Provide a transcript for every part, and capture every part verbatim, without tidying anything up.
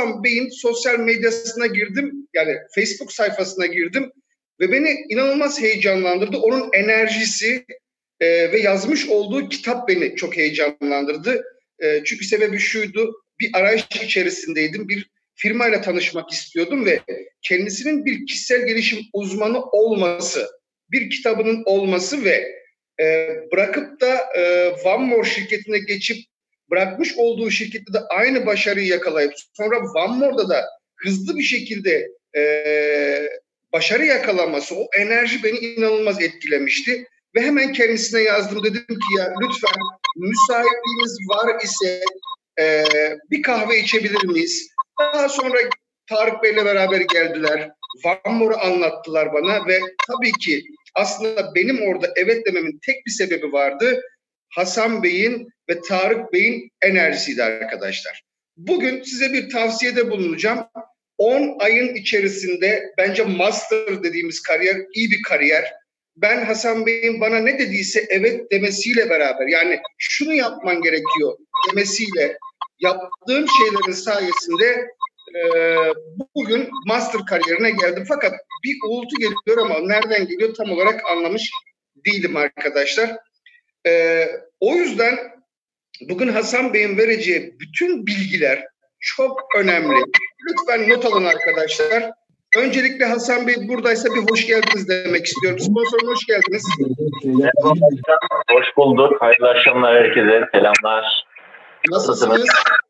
Hasan Bey'in sosyal medyasına girdim. Yani Facebook sayfasına girdim. Ve beni inanılmaz heyecanlandırdı. Onun enerjisi e, ve yazmış olduğu kitap beni çok heyecanlandırdı. E, çünkü sebebi şuydu. Bir arayış içerisindeydim. Bir firmayla tanışmak istiyordum ve kendisinin bir kişisel gelişim uzmanı olması, bir kitabının olması ve e, bırakıp da e, One More şirketine geçip bırakmış olduğu şirkette de aynı başarıyı yakalayıp sonra One More'da da hızlı bir şekilde e, başarı yakalaması, o enerji beni inanılmaz etkilemişti. Ve hemen kendisine yazdım. Dedim ki ya lütfen müsaitliğiniz var ise e, bir kahve içebilir miyiz? Daha sonra Tarık Bey'le beraber geldiler. One More'u anlattılar bana ve tabii ki aslında benim orada evet dememin tek bir sebebi vardı. Hasan Bey'in ve Tarık Bey'in enerjisiydi arkadaşlar. Bugün size bir tavsiyede bulunacağım. on ayın içerisinde bence master dediğimiz kariyer iyi bir kariyer. Ben Hasan Bey'in bana ne dediyse evet demesiyle beraber, yani şunu yapman gerekiyor demesiyle yaptığım şeylerin sayesinde e, bugün master kariyerine geldim. Fakat bir uğultu geliyor ama nereden geliyor tam olarak anlamış değilim arkadaşlar. E, o yüzden bugün Hasan Bey'in vereceği bütün bilgiler çok önemli. Lütfen not alın arkadaşlar. Öncelikle Hasan Bey buradaysa bir hoş geldiniz demek istiyorum. Sponsorum hoş geldiniz. Merhaba, hoş bulduk. Hayırlı akşamlar herkese. Selamlar. Nasılsınız?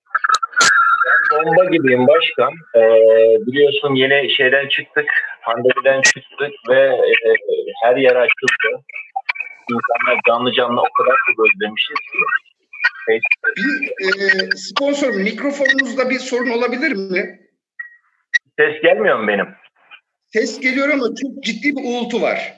Ben bomba gibiyim başkan. Ee, biliyorsun yeni şeyden çıktık. Pandemiden çıktık ve e, her yer açıldı. İnsanlar canlı canlı o kadar çok özlemişiz ki. Bir e, sponsor mikrofonunuzda bir sorun olabilir mi? Ses gelmiyor mu benim? Ses geliyor ama çok ciddi bir uğultu var.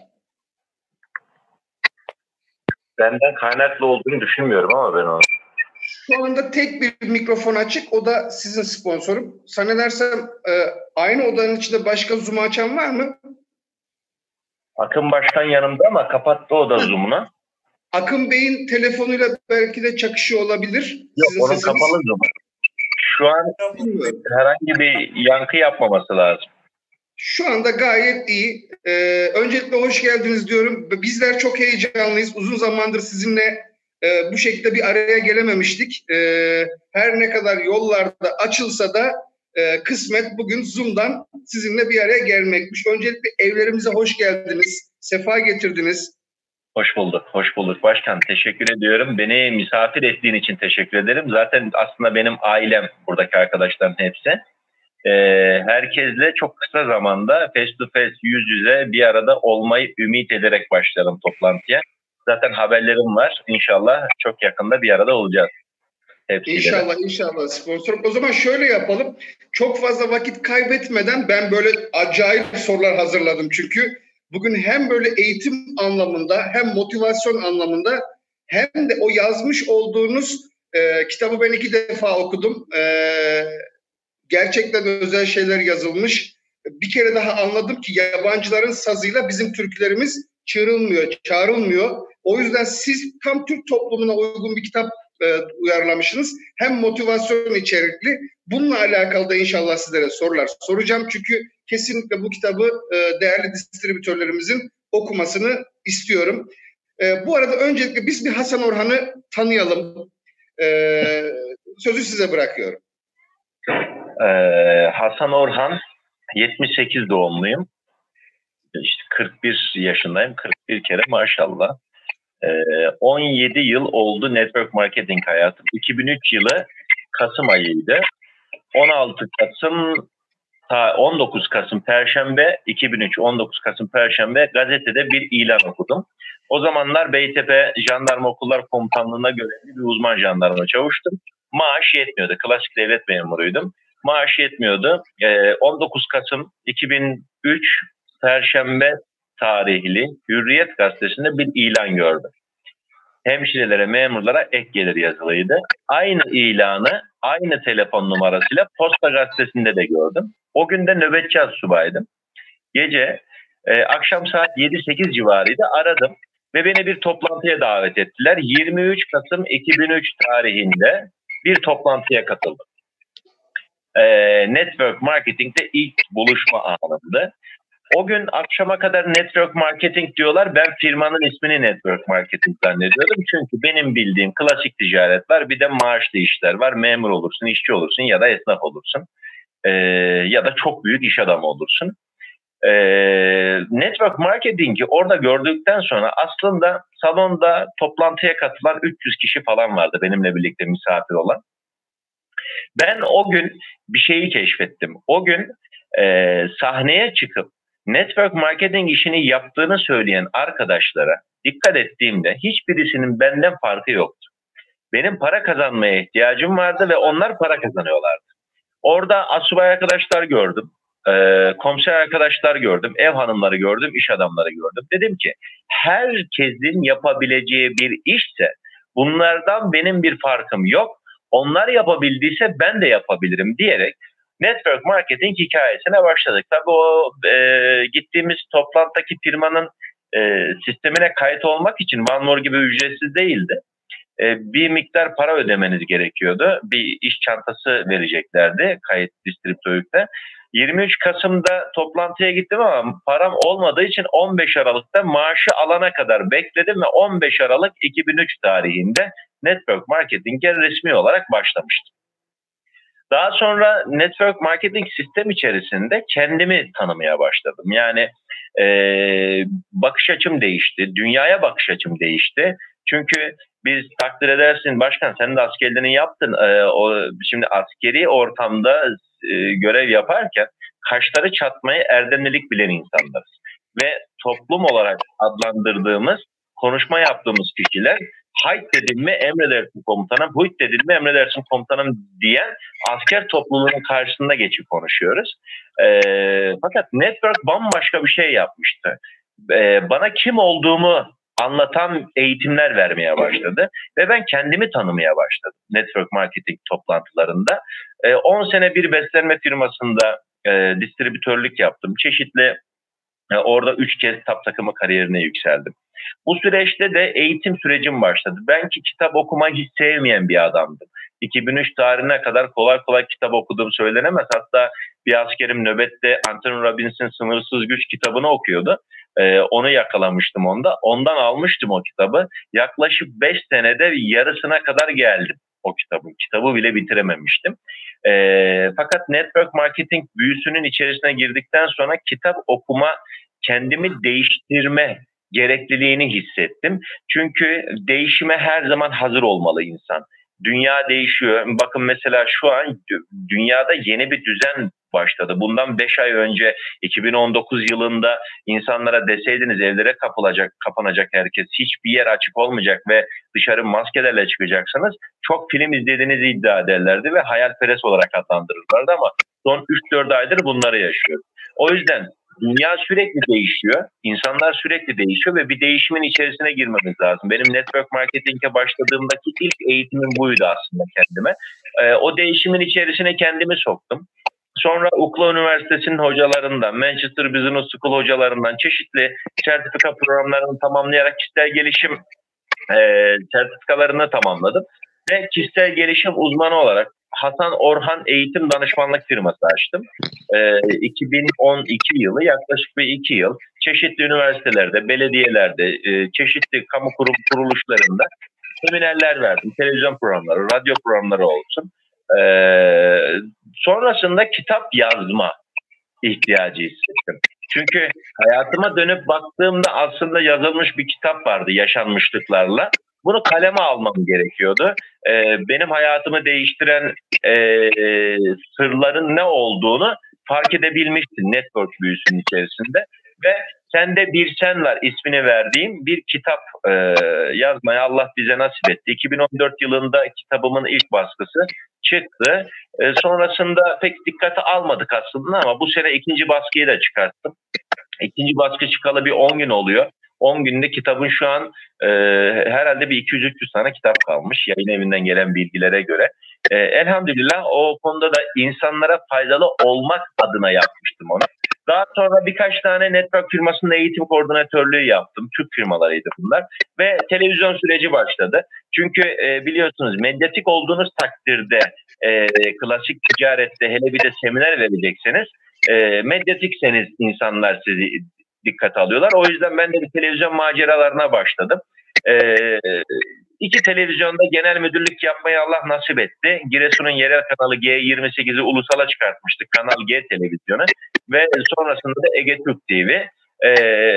Benden kaynaklı olduğunu düşünmüyorum ama ben onu. Şu anda tek bir mikrofon açık. O da sizin sponsorum. Zannedersem e, aynı odanın içinde başka Zoom açan var mı? Akın Başkan yanımda ama kapattı o da Zoom'unu. Akın Bey'in telefonuyla belki de çakışıyor olabilir. Yok, sizin onun sesiniz. kapalı Zoom. Şu an herhangi bir yankı yapmaması lazım. Şu anda gayet iyi. Ee, öncelikle hoş geldiniz diyorum. Bizler çok heyecanlıyız. Uzun zamandır sizinle e, bu şekilde bir araya gelememiştik. E, her ne kadar yollarda açılsa da e, kısmet bugün Zoom'dan sizinle bir araya gelmekmiş. Öncelikle evlerimize hoş geldiniz. Sefa getirdiniz. Hoş bulduk, hoş bulduk başkan. Teşekkür ediyorum. Beni misafir ettiğin için teşekkür ederim. Zaten aslında benim ailem buradaki arkadaşların hepsi. Ee, herkesle çok kısa zamanda face to face, yüz yüze bir arada olmayı ümit ederek başlarım toplantıya. Zaten haberlerim var. İnşallah çok yakında bir arada olacağız. Hepsiyle İnşallah, de. inşallah sponsorum. O zaman şöyle yapalım. Çok fazla vakit kaybetmeden ben böyle acayip sorular hazırladım çünkü. Bugün hem böyle eğitim anlamında hem motivasyon anlamında hem de o yazmış olduğunuz e, kitabı ben iki defa okudum. E, gerçekten özel şeyler yazılmış. Bir kere daha anladım ki yabancıların sazıyla bizim türkülerimiz çığırılmıyor, çağrılmıyor. O yüzden siz tam Türk toplumuna uygun bir kitap e, uyarlamışsınız. Hem motivasyon içerikli. Bununla alakalı da inşallah sizlere sorular soracağım. Çünkü kesinlikle bu kitabı e, değerli distribütörlerimizin okumasını istiyorum. E, bu arada öncelikle biz bir Hasan Orhan'ı tanıyalım. E, sözü size bırakıyorum. Ee, Hasan Orhan, yetmiş sekiz doğumluyum. İşte kırk bir yaşındayım. kırk bir kere maşallah. Ee, on yedi yıl oldu network marketing hayatım. iki bin üç yılı Kasım ayıydı. on altı Kasım on dokuz Kasım Perşembe iki bin üç on dokuz Kasım Perşembe gazetede bir ilan okudum. O zamanlar Beytepe Jandarma Okullar Komutanlığı'na görevli bir uzman jandarma çavuştum. Maaş yetmiyordu. Klasik devlet memuruydum. Maaş yetmiyordu. Ee, on dokuz Kasım iki bin üç Perşembe tarihli Hürriyet gazetesinde bir ilan gördüm. Hemşirelere, memurlara ek gelir yazılıydı. Aynı ilanı aynı telefon numarasıyla Posta Gazetesi'nde de gördüm. O gün de nöbetçi astsubaydım. Gece e, akşam saat yedi sekiz civarıydı, aradım ve beni bir toplantıya davet ettiler. yirmi üç Kasım iki bin üç tarihinde bir toplantıya katıldım. e, network marketing'de ilk buluşma anımdı. O gün akşama kadar network marketing diyorlar. Ben firmanın ismini network marketing zannediyordum. Çünkü benim bildiğim klasik ticaret var. Bir de maaşlı işler var. Memur olursun, işçi olursun ya da esnaf olursun. Ee, ya da çok büyük iş adamı olursun. Ee, network marketing'i orada gördükten sonra aslında salonda toplantıya katılan üç yüz kişi falan vardı benimle birlikte misafir olan. Ben o gün bir şeyi keşfettim. O gün e, sahneye çıkıp network marketing işini yaptığını söyleyen arkadaşlara dikkat ettiğimde hiçbirisinin benden farkı yoktu. Benim para kazanmaya ihtiyacım vardı ve onlar para kazanıyorlardı. Orada asubay arkadaşlar gördüm, e, komiser arkadaşlar gördüm, ev hanımları gördüm, iş adamları gördüm. Dedim ki herkesin yapabileceği bir işse bunlardan benim bir farkım yok. Onlar yapabildiyse ben de yapabilirim diyerek network marketing hikayesine başladık. Tabii o e, gittiğimiz toplantıdaki firmanın e, sistemine kayıt olmak için OneMore gibi ücretsiz değildi. E, bir miktar para ödemeniz gerekiyordu. Bir iş çantası vereceklerdi kayıt distribütörlükte. yirmi üç Kasım'da toplantıya gittim ama param olmadığı için on beş Aralık'ta maaşı alana kadar bekledim ve on beş Aralık iki bin üç tarihinde network marketing'e resmi olarak başlamıştım. Daha sonra network marketing sistem içerisinde kendimi tanımaya başladım. Yani e, bakış açım değişti, dünyaya bakış açım değişti. Çünkü biz takdir edersin başkan, sen de askerliğini yaptın. E, o, şimdi askeri ortamda e, görev yaparken kaşları çatmayı erdemlilik bilen insanlarız. Ve toplum olarak adlandırdığımız, konuşma yaptığımız kişiler hayt dedin mi emredersin komutanım, huyt dedin mi emredersin komutanım diyen asker topluluğunun karşısında geçip konuşuyoruz. E, fakat network bambaşka bir şey yapmıştı. E, bana kim olduğumu anlatan eğitimler vermeye başladı ve ben kendimi tanımaya başladım network marketing toplantılarında. on sene bir beslenme firmasında e, distribütörlük yaptım. Çeşitli e, orada üç kez top takımı kariyerine yükseldim. Bu süreçte de eğitim sürecim başladı. Ben ki kitap okumayı hiç sevmeyen bir adamdım. iki bin üç tarihine kadar kolay kolay kitap okuduğum söylenemez. Hatta bir askerim nöbette Anthony Robbins'in Sınırsız Güç kitabını okuyordu. Ee, onu yakalamıştım onda. Ondan almıştım o kitabı. Yaklaşık beş senede yarısına kadar geldim o kitabın. Kitabı bile bitirememiştim. Ee, fakat network marketing büyüsünün içerisine girdikten sonra kitap okuma, kendimi değiştirme gerekliliğini hissettim. Çünkü değişime her zaman hazır olmalı insan. Dünya değişiyor. Bakın mesela şu an dünyada yeni bir düzen başladı. Bundan beş ay önce iki bin on dokuz yılında insanlara deseydiniz evlere kapılacak, kapanacak herkes, hiçbir yer açık olmayacak ve dışarı maskelerle çıkacaksınız, çok film izlediğinizi iddia ederlerdi ve hayalperest olarak adlandırırlardı ama son üç dört aydır bunları yaşıyoruz. O yüzden dünya sürekli değişiyor, insanlar sürekli değişiyor ve bir değişimin içerisine girmemiz lazım. Benim network marketing'e başladığımdaki ilk eğitimim buydu aslında kendime. Ee, o değişimin içerisine kendimi soktum. Sonra Ukla Üniversitesi'nin hocalarından, Manchester Business School hocalarından çeşitli sertifika programlarını tamamlayarak kişisel gelişim e, sertifikalarını tamamladım. Ve kişisel gelişim uzmanı olarak Hasan Orhan Eğitim Danışmanlık firması açtım. Ee, iki bin on iki yılı, yaklaşık bir iki yıl çeşitli üniversitelerde, belediyelerde, e, çeşitli kamu kurum kuruluşlarında seminerler verdim. Televizyon programları, radyo programları olsun. Ee, sonrasında kitap yazma ihtiyacı hissettim. Çünkü hayatıma dönüp baktığımda aslında yazılmış bir kitap vardı yaşanmışlıklarla. Bunu kaleme almam gerekiyordu. Ee, benim hayatımı değiştiren e, e, sırların ne olduğunu fark edebilmiştim network büyüsünün içerisinde. Ve Sende Bir Sen Var ismini verdiğim bir kitap e, yazmaya Allah bize nasip etti. iki bin on dört yılında kitabımın ilk baskısı çıktı. E, sonrasında pek dikkate almadık aslında ama bu sene ikinci baskıyı da çıkarttım. İkinci baskı çıkalı bir on gün oluyor. on günde kitabın şu an e, herhalde bir iki yüz üç yüz tane kitap kalmış yayın evinden gelen bilgilere göre. E, elhamdülillah o konuda da insanlara faydalı olmak adına yapmıştım onu. Daha sonra birkaç tane network firmasında eğitim koordinatörlüğü yaptım. Türk firmalarıydı bunlar. Ve televizyon süreci başladı. Çünkü e, biliyorsunuz medyatik olduğunuz takdirde e, klasik ticarette hele bir de seminer verecekseniz e, medyatikseniz insanlar sizi dikkate alıyorlar. O yüzden ben de bir televizyon maceralarına başladım. E, iki televizyonda genel müdürlük yapmayı Allah nasip etti. Giresun'un yerel kanalı G yirmi sekizi ulusala çıkartmıştık. Kanal G televizyonu ve sonrasında da Ege Türk T V. E,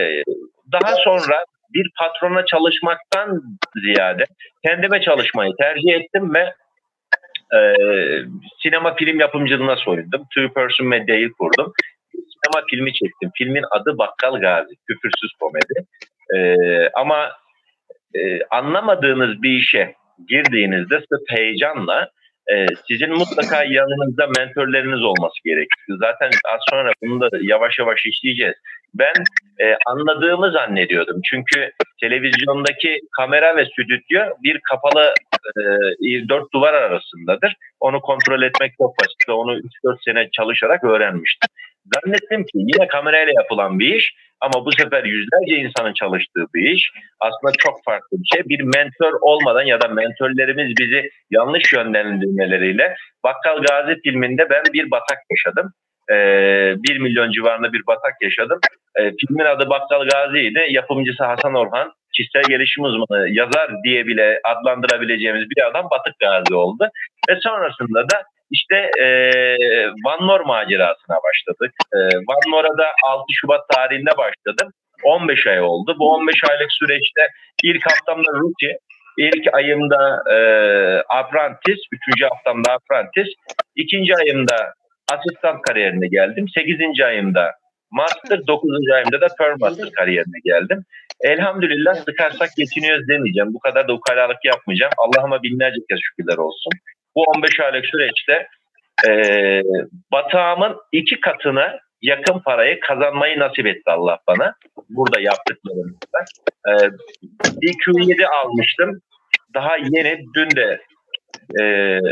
daha sonra bir patrona çalışmaktan ziyade kendime çalışmayı tercih ettim ve e, sinema film yapımcılığına soyundum. Two Person Medya'yı kurdum. Sinema filmi çektim. Filmin adı Bakkal Gazi. Küfürsüz komedi. E, ama e, anlamadığınız bir işe girdiğinizde sırf heyecanla e, sizin mutlaka yanınızda mentörleriniz olması gerekiyor. Zaten az sonra bunu da yavaş yavaş işleyeceğiz. Ben e, anladığımı zannediyordum. Çünkü televizyondaki kamera ve stüdyo bir kapalı e, dört duvar arasındadır. Onu kontrol etmek çok basit. Onu üç dört sene çalışarak öğrenmiştim. Zannettim ki yine kamerayla yapılan bir iş ama bu sefer yüzlerce insanın çalıştığı bir iş. Aslında çok farklı bir şey. Bir mentor olmadan ya da mentörlerimiz bizi yanlış yönlendirmeleriyle Bakkal Gazi filminde ben bir batak yaşadım. Ee, bir milyon civarında bir batak yaşadım. Ee, filmin adı Bakkal Gazi'ydi. Yapımcısı Hasan Orhan. Kişisel gelişim uzmanı, yazar diye bile adlandırabileceğimiz bir adam Batık Gazi oldu. Ve sonrasında da İşte e, One More macerasına başladık. E, One More'a da altı Şubat tarihinde başladım. on beş ay oldu. Bu on beş aylık süreçte ilk haftamda Rookie, ilk ayımda e, Apprentice, üçüncü haftamda Apprentice, ikinci ayımda asistan kariyerine geldim. sekizinci ayımda Master, dokuzuncu ayımda da Pearl Master kariyerine geldim. Elhamdülillah sıkarsak geçiniyoruz demeyeceğim. Bu kadar da ukalalık yapmayacağım. Allah'ıma binlerce kez şükürler olsun. Bu on beş aylık süreçte e, batağımın iki katına yakın parayı kazanmayı nasip etti Allah bana. Burada yaptıklarımızda. E, bir Q yedi almıştım. Daha yeni dün de e,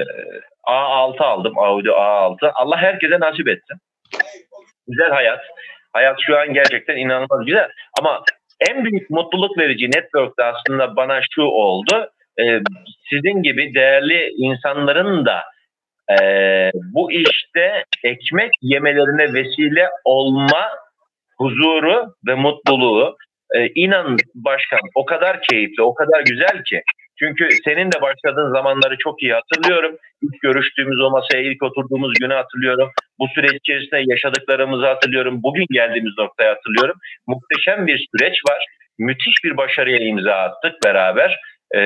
A altı aldım. Audi A altı. Allah herkese nasip etsin. Güzel hayat. Hayat şu an gerçekten inanılmaz güzel. Ama en büyük mutluluk verici network'te aslında bana şu oldu. Ee, sizin gibi değerli insanların da e, bu işte ekmek yemelerine vesile olma huzuru ve mutluluğu. Ee, inan başkan o kadar keyifli, o kadar güzel ki. Çünkü senin de başladığın zamanları çok iyi hatırlıyorum. İlk görüştüğümüz o masaya ilk oturduğumuz günü hatırlıyorum. Bu süreç içerisinde yaşadıklarımızı hatırlıyorum. Bugün geldiğimiz noktayı hatırlıyorum. Muhteşem bir süreç var. Müthiş bir başarıya imza attık beraber. Ee,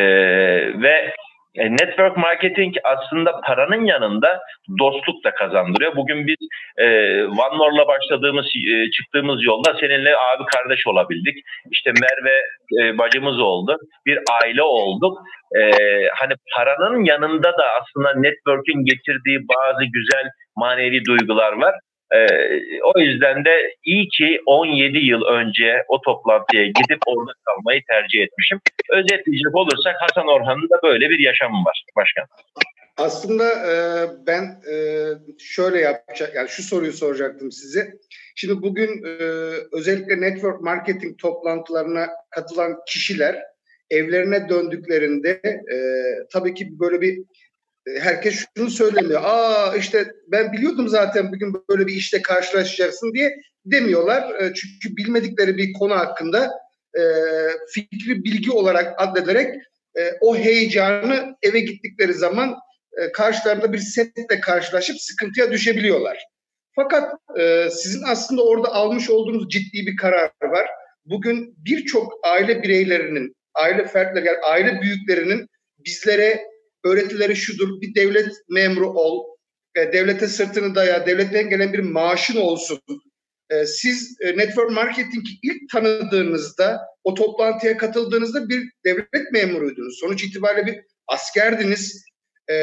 ve network marketing aslında paranın yanında dostluk da kazandırıyor. Bugün biz e, One More'la başladığımız, e, çıktığımız yolda seninle abi kardeş olabildik. İşte Merve e, bacımız oldu. Bir aile olduk. E, hani paranın yanında da aslında network'ün getirdiği bazı güzel manevi duygular var. Ee, o yüzden de iyi ki on yedi yıl önce o toplantıya gidip orada kalmayı tercih etmişim. Özetleyecek olursak Hasan Orhan'ın da böyle bir yaşamı var başkan. Aslında e, ben e, şöyle yapacak, yani şu soruyu soracaktım size. Şimdi bugün e, özellikle network marketing toplantılarına katılan kişiler evlerine döndüklerinde e, tabii ki böyle bir herkes şunu söylemiyor. Aa işte ben biliyordum zaten bugün böyle bir işte karşılaşacaksın diye demiyorlar. Çünkü bilmedikleri bir konu hakkında e, fikri bilgi olarak addederek e, o heyecanı eve gittikleri zaman e, karşılarında bir setle karşılaşıp sıkıntıya düşebiliyorlar. Fakat e, sizin aslında orada almış olduğunuz ciddi bir karar var. Bugün birçok aile bireylerinin, aile fertleri, yani aile büyüklerinin bizlere öğretileri şudur: bir devlet memuru ol, e, devlete sırtını daya, devletten gelen bir maaşın olsun. E, siz e, network marketing'i ilk tanıdığınızda, o toplantıya katıldığınızda bir devlet memuruydunuz. Sonuç itibariyle bir askerdiniz. E,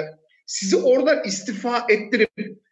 sizi oradan istifa ettirip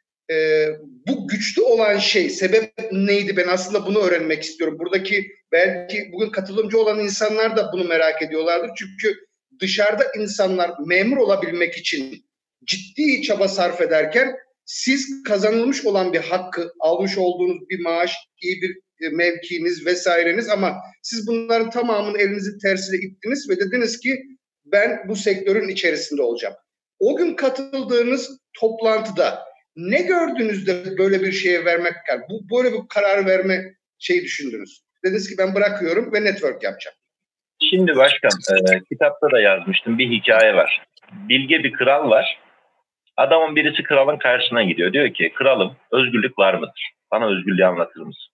e, bu güçlü olan şey, sebep neydi? Ben aslında bunu öğrenmek istiyorum. Buradaki belki bugün katılımcı olan insanlar da bunu merak ediyorlardır. Çünkü dışarıda insanlar memur olabilmek için ciddi çaba sarf ederken siz kazanılmış olan bir hakkı, almış olduğunuz bir maaş, iyi bir mevkiniz vesaireniz, ama siz bunların tamamını elinizin tersiyle ittiniz ve dediniz ki ben bu sektörün içerisinde olacağım. O gün katıldığınız toplantıda ne gördünüz de böyle bir şeye vermek, yani bu böyle bir karar verme şeyi düşündünüz? Dediniz ki ben bırakıyorum ve network yapacağım. Şimdi başkan, e, kitapta da yazmıştım, bir hikaye var. Bilge bir kral var. Adamın birisi kralın karşısına gidiyor. Diyor ki, kralım özgürlük var mıdır? Bana özgürlüğü anlatır mısın?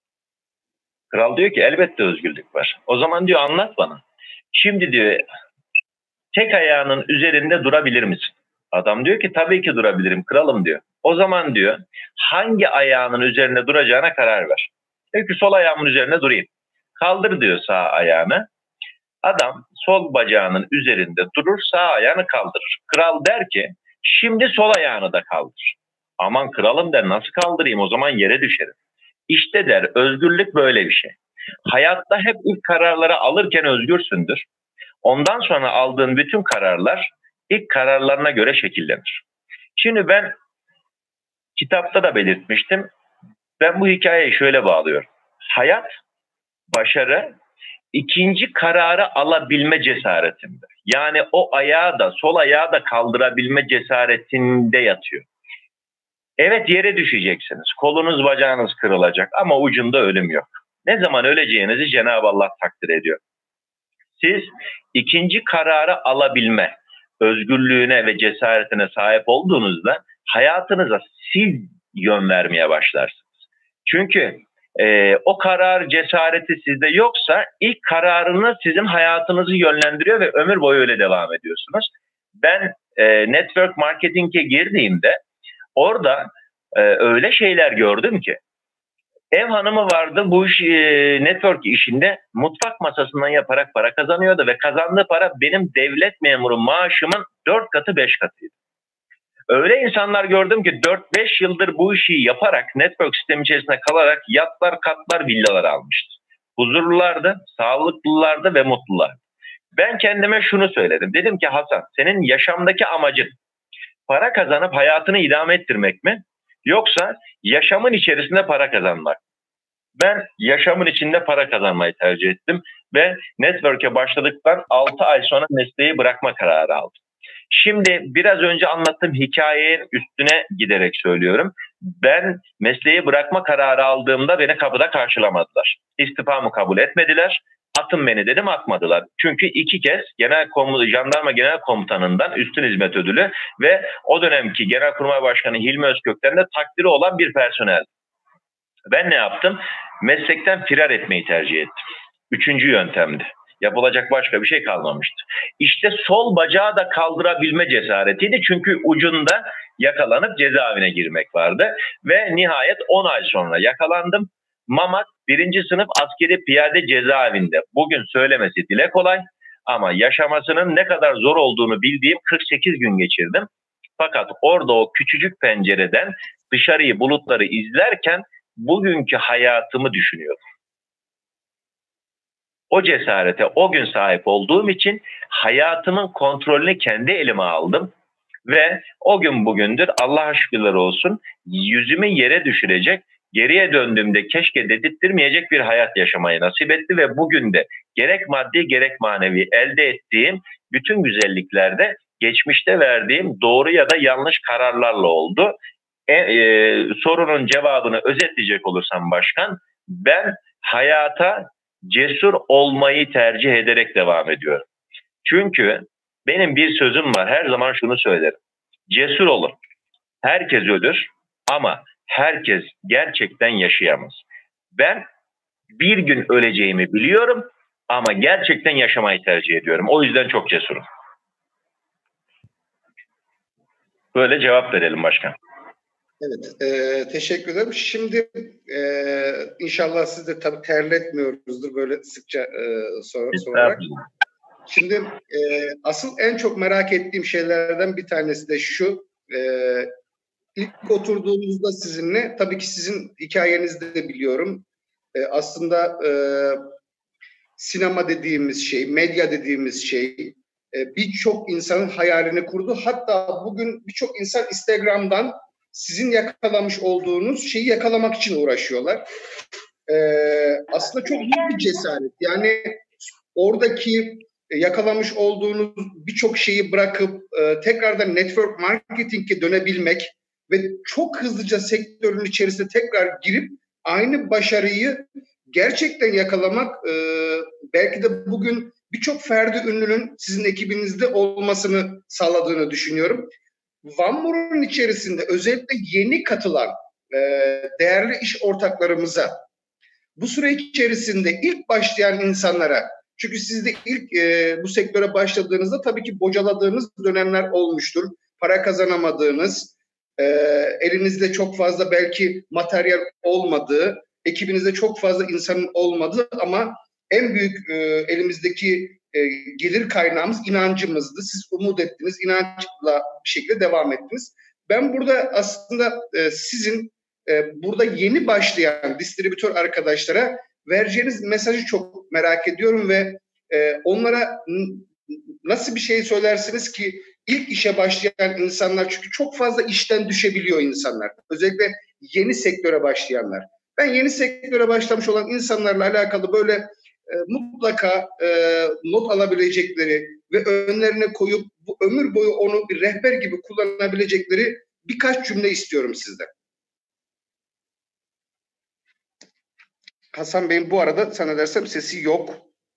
Kral diyor ki elbette özgürlük var. O zaman diyor anlat bana. Şimdi diyor tek ayağının üzerinde durabilir misin? Adam diyor ki tabii ki durabilirim kralım diyor. O zaman diyor hangi ayağının üzerinde duracağına karar ver. Diyor ki sol ayağımın üzerinde durayım. Kaldır diyor sağ ayağını. Adam sol bacağının üzerinde durur, sağ ayağını kaldırır. Kral der ki şimdi sol ayağını da kaldır. Aman kralım der, nasıl kaldırayım, o zaman yere düşerim. İşte der özgürlük böyle bir şey. Hayatta hep ilk kararları alırken özgürsündür. Ondan sonra aldığın bütün kararlar ilk kararlarına göre şekillenir. Şimdi ben kitapta da belirtmiştim. Ben bu hikayeyi şöyle bağlıyorum. Hayat, başarı, ikinci kararı alabilme cesaretinde. Yani o ayağı da sol ayağı da kaldırabilme cesaretinde yatıyor. Evet, yere düşeceksiniz. Kolunuz bacağınız kırılacak ama ucunda ölüm yok. Ne zaman öleceğinizi Cenab-ı Allah takdir ediyor. Siz ikinci kararı alabilme özgürlüğüne ve cesaretine sahip olduğunuzda hayatınıza siz yön vermeye başlarsınız. Çünkü e, o karar cesareti sizde yoksa ilk kararınız sizin hayatınızı yönlendiriyor ve ömür boyu öyle devam ediyorsunuz. Ben e, network marketing'e girdiğimde orada e, öyle şeyler gördüm ki ev hanımı vardı, bu iş, e, network işinde mutfak masasından yaparak para kazanıyordu ve kazandığı para benim devlet memuru maaşımın dört katı beş katıydı. Öyle insanlar gördüm ki dört beş yıldır bu işi yaparak network sistemi içerisinde kalarak yatlar, katlar, villalar almıştı. Huzurlulardı, sağlıklılardı ve mutlulardı. Ben kendime şunu söyledim. Dedim ki Hasan, senin yaşamdaki amacın para kazanıp hayatını idame ettirmek mi? Yoksa yaşamın içerisinde para kazanmak. Ben yaşamın içinde para kazanmayı tercih ettim ve network'e başladıktan altı ay sonra mesleği bırakma kararı aldım. Şimdi biraz önce anlattığım hikayenin üstüne giderek söylüyorum. Ben mesleği bırakma kararı aldığımda beni kapıda karşılamadılar. İstifamı kabul etmediler. Atın beni dedim, atmadılar. Çünkü iki kez genel komuta, jandarma genel komutanından üstün hizmet ödülü ve o dönemki Genelkurmay Başkanı Hilmi Özkök'ten de takdiri olan bir personel. Ben ne yaptım? Meslekten firar etmeyi tercih ettim. Üçüncü yöntemdi. Yapılacak başka bir şey kalmamıştı. İşte sol bacağı da kaldırabilme cesaretiydi. Çünkü ucunda yakalanıp cezaevine girmek vardı. Ve nihayet on ay sonra yakalandım. Mamak birinci sınıf askeri piyade cezaevinde. Bugün söylemesi dile kolay ama yaşamasının ne kadar zor olduğunu bildiğim kırk sekiz gün geçirdim. Fakat orada o küçücük pencereden dışarıyı, bulutları izlerken bugünkü hayatımı düşünüyordum. O cesarete o gün sahip olduğum için hayatımın kontrolünü kendi elime aldım ve o gün bugündür Allah'a şükürler olsun yüzümü yere düşürecek, geriye döndüğümde keşke dedirtmeyecek bir hayat yaşamayı nasip etti ve bugün de gerek maddi gerek manevi elde ettiğim bütün güzelliklerde geçmişte verdiğim doğru ya da yanlış kararlarla oldu. E, e, sorunun cevabını özetleyecek olursam başkan, ben hayata cesur olmayı tercih ederek devam ediyorum. Çünkü benim bir sözüm var, her zaman şunu söylerim. Cesur olun. Herkes ölür ama herkes gerçekten yaşayamaz. Ben bir gün öleceğimi biliyorum ama gerçekten yaşamayı tercih ediyorum. O yüzden çok cesurum. Böyle cevap verelim başkan. Evet, e, teşekkür ederim. Şimdi e, inşallah siz de tabii terletmiyoruzdur böyle sıkça e, sor, sorarak. Şimdi e, asıl en çok merak ettiğim şeylerden bir tanesi de şu. E, ilk oturduğumuzda sizinle, tabii ki sizin hikayenizi de biliyorum. E, aslında e, sinema dediğimiz şey, medya dediğimiz şey e, birçok insanın hayalini kurdu. Hatta bugün birçok insan Instagram'dan sizin yakalamış olduğunuz şeyi yakalamak için uğraşıyorlar. Ee, aslında çok büyük bir cesaret. Yani oradaki e, yakalamış olduğunuz birçok şeyi bırakıp e, tekrardan network marketing'e dönebilmek ve çok hızlıca sektörün içerisine tekrar girip aynı başarıyı gerçekten yakalamak e, belki de bugün birçok ferdi ünlünün sizin ekibinizde olmasını sağladığını düşünüyorum. One More'un içerisinde özellikle yeni katılan e, değerli iş ortaklarımıza bu süre içerisinde ilk başlayan insanlara, çünkü siz de ilk e, bu sektöre başladığınızda tabii ki bocaladığınız dönemler olmuştur. Para kazanamadığınız, e, elinizde çok fazla belki materyal olmadığı, ekibinizde çok fazla insanın olmadığı ama en büyük e, elimizdeki e, gelir kaynağımız inancımızdı. Siz umut ettiniz, inançla bir şekilde devam ettiniz. Ben burada aslında e, sizin e, burada yeni başlayan distribütör arkadaşlara vereceğiniz mesajı çok merak ediyorum ve e, onlara nasıl bir şey söylersiniz ki ilk işe başlayan insanlar, çünkü çok fazla işten düşebiliyor insanlar. Özellikle yeni sektöre başlayanlar. Ben yeni sektöre başlamış olan insanlarla alakalı böyle e, mutlaka e, not alabilecekleri ve önlerine koyup bu ömür boyu onu bir rehber gibi kullanabilecekleri birkaç cümle istiyorum sizden. Hasan Bey'in bu arada sana dersem sesi yok.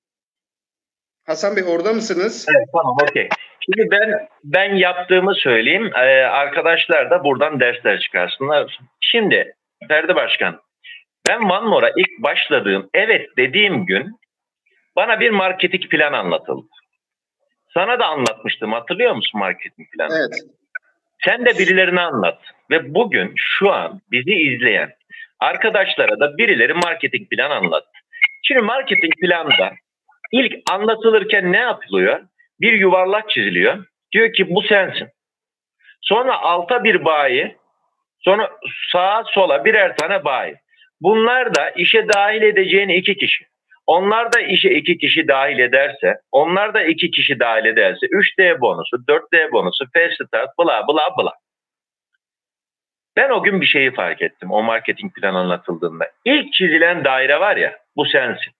Hasan Bey orada mısınız? Evet, tamam, okey. Şimdi ben ben yaptığımı söyleyeyim. Ee, arkadaşlar da buradan dersler çıkarsınlar. Şimdi Ferdi Başkan, ben One More'a ilk başladığım, evet dediğim gün bana bir marketing plan anlatıldı. Sana da anlatmıştım, hatırlıyor musun marketing planı? Evet. Sen de birilerine anlat. Ve bugün şu an bizi izleyen arkadaşlara da birileri marketing plan anlattı. Şimdi marketing planda ilk anlatılırken ne yapılıyor? Bir yuvarlak çiziliyor. Diyor ki bu sensin. Sonra alta bir bayi, sonra sağa sola birer tane bayi. Bunlar da işe dahil edeceğin iki kişi. Onlar da işe iki kişi dahil ederse, onlar da iki kişi dahil ederse üç D bonusu, dört D bonusu, fast start, bla bla bla. Ben o gün bir şeyi fark ettim o marketing planı anlatıldığında. İlk çizilen daire var ya, bu sensin.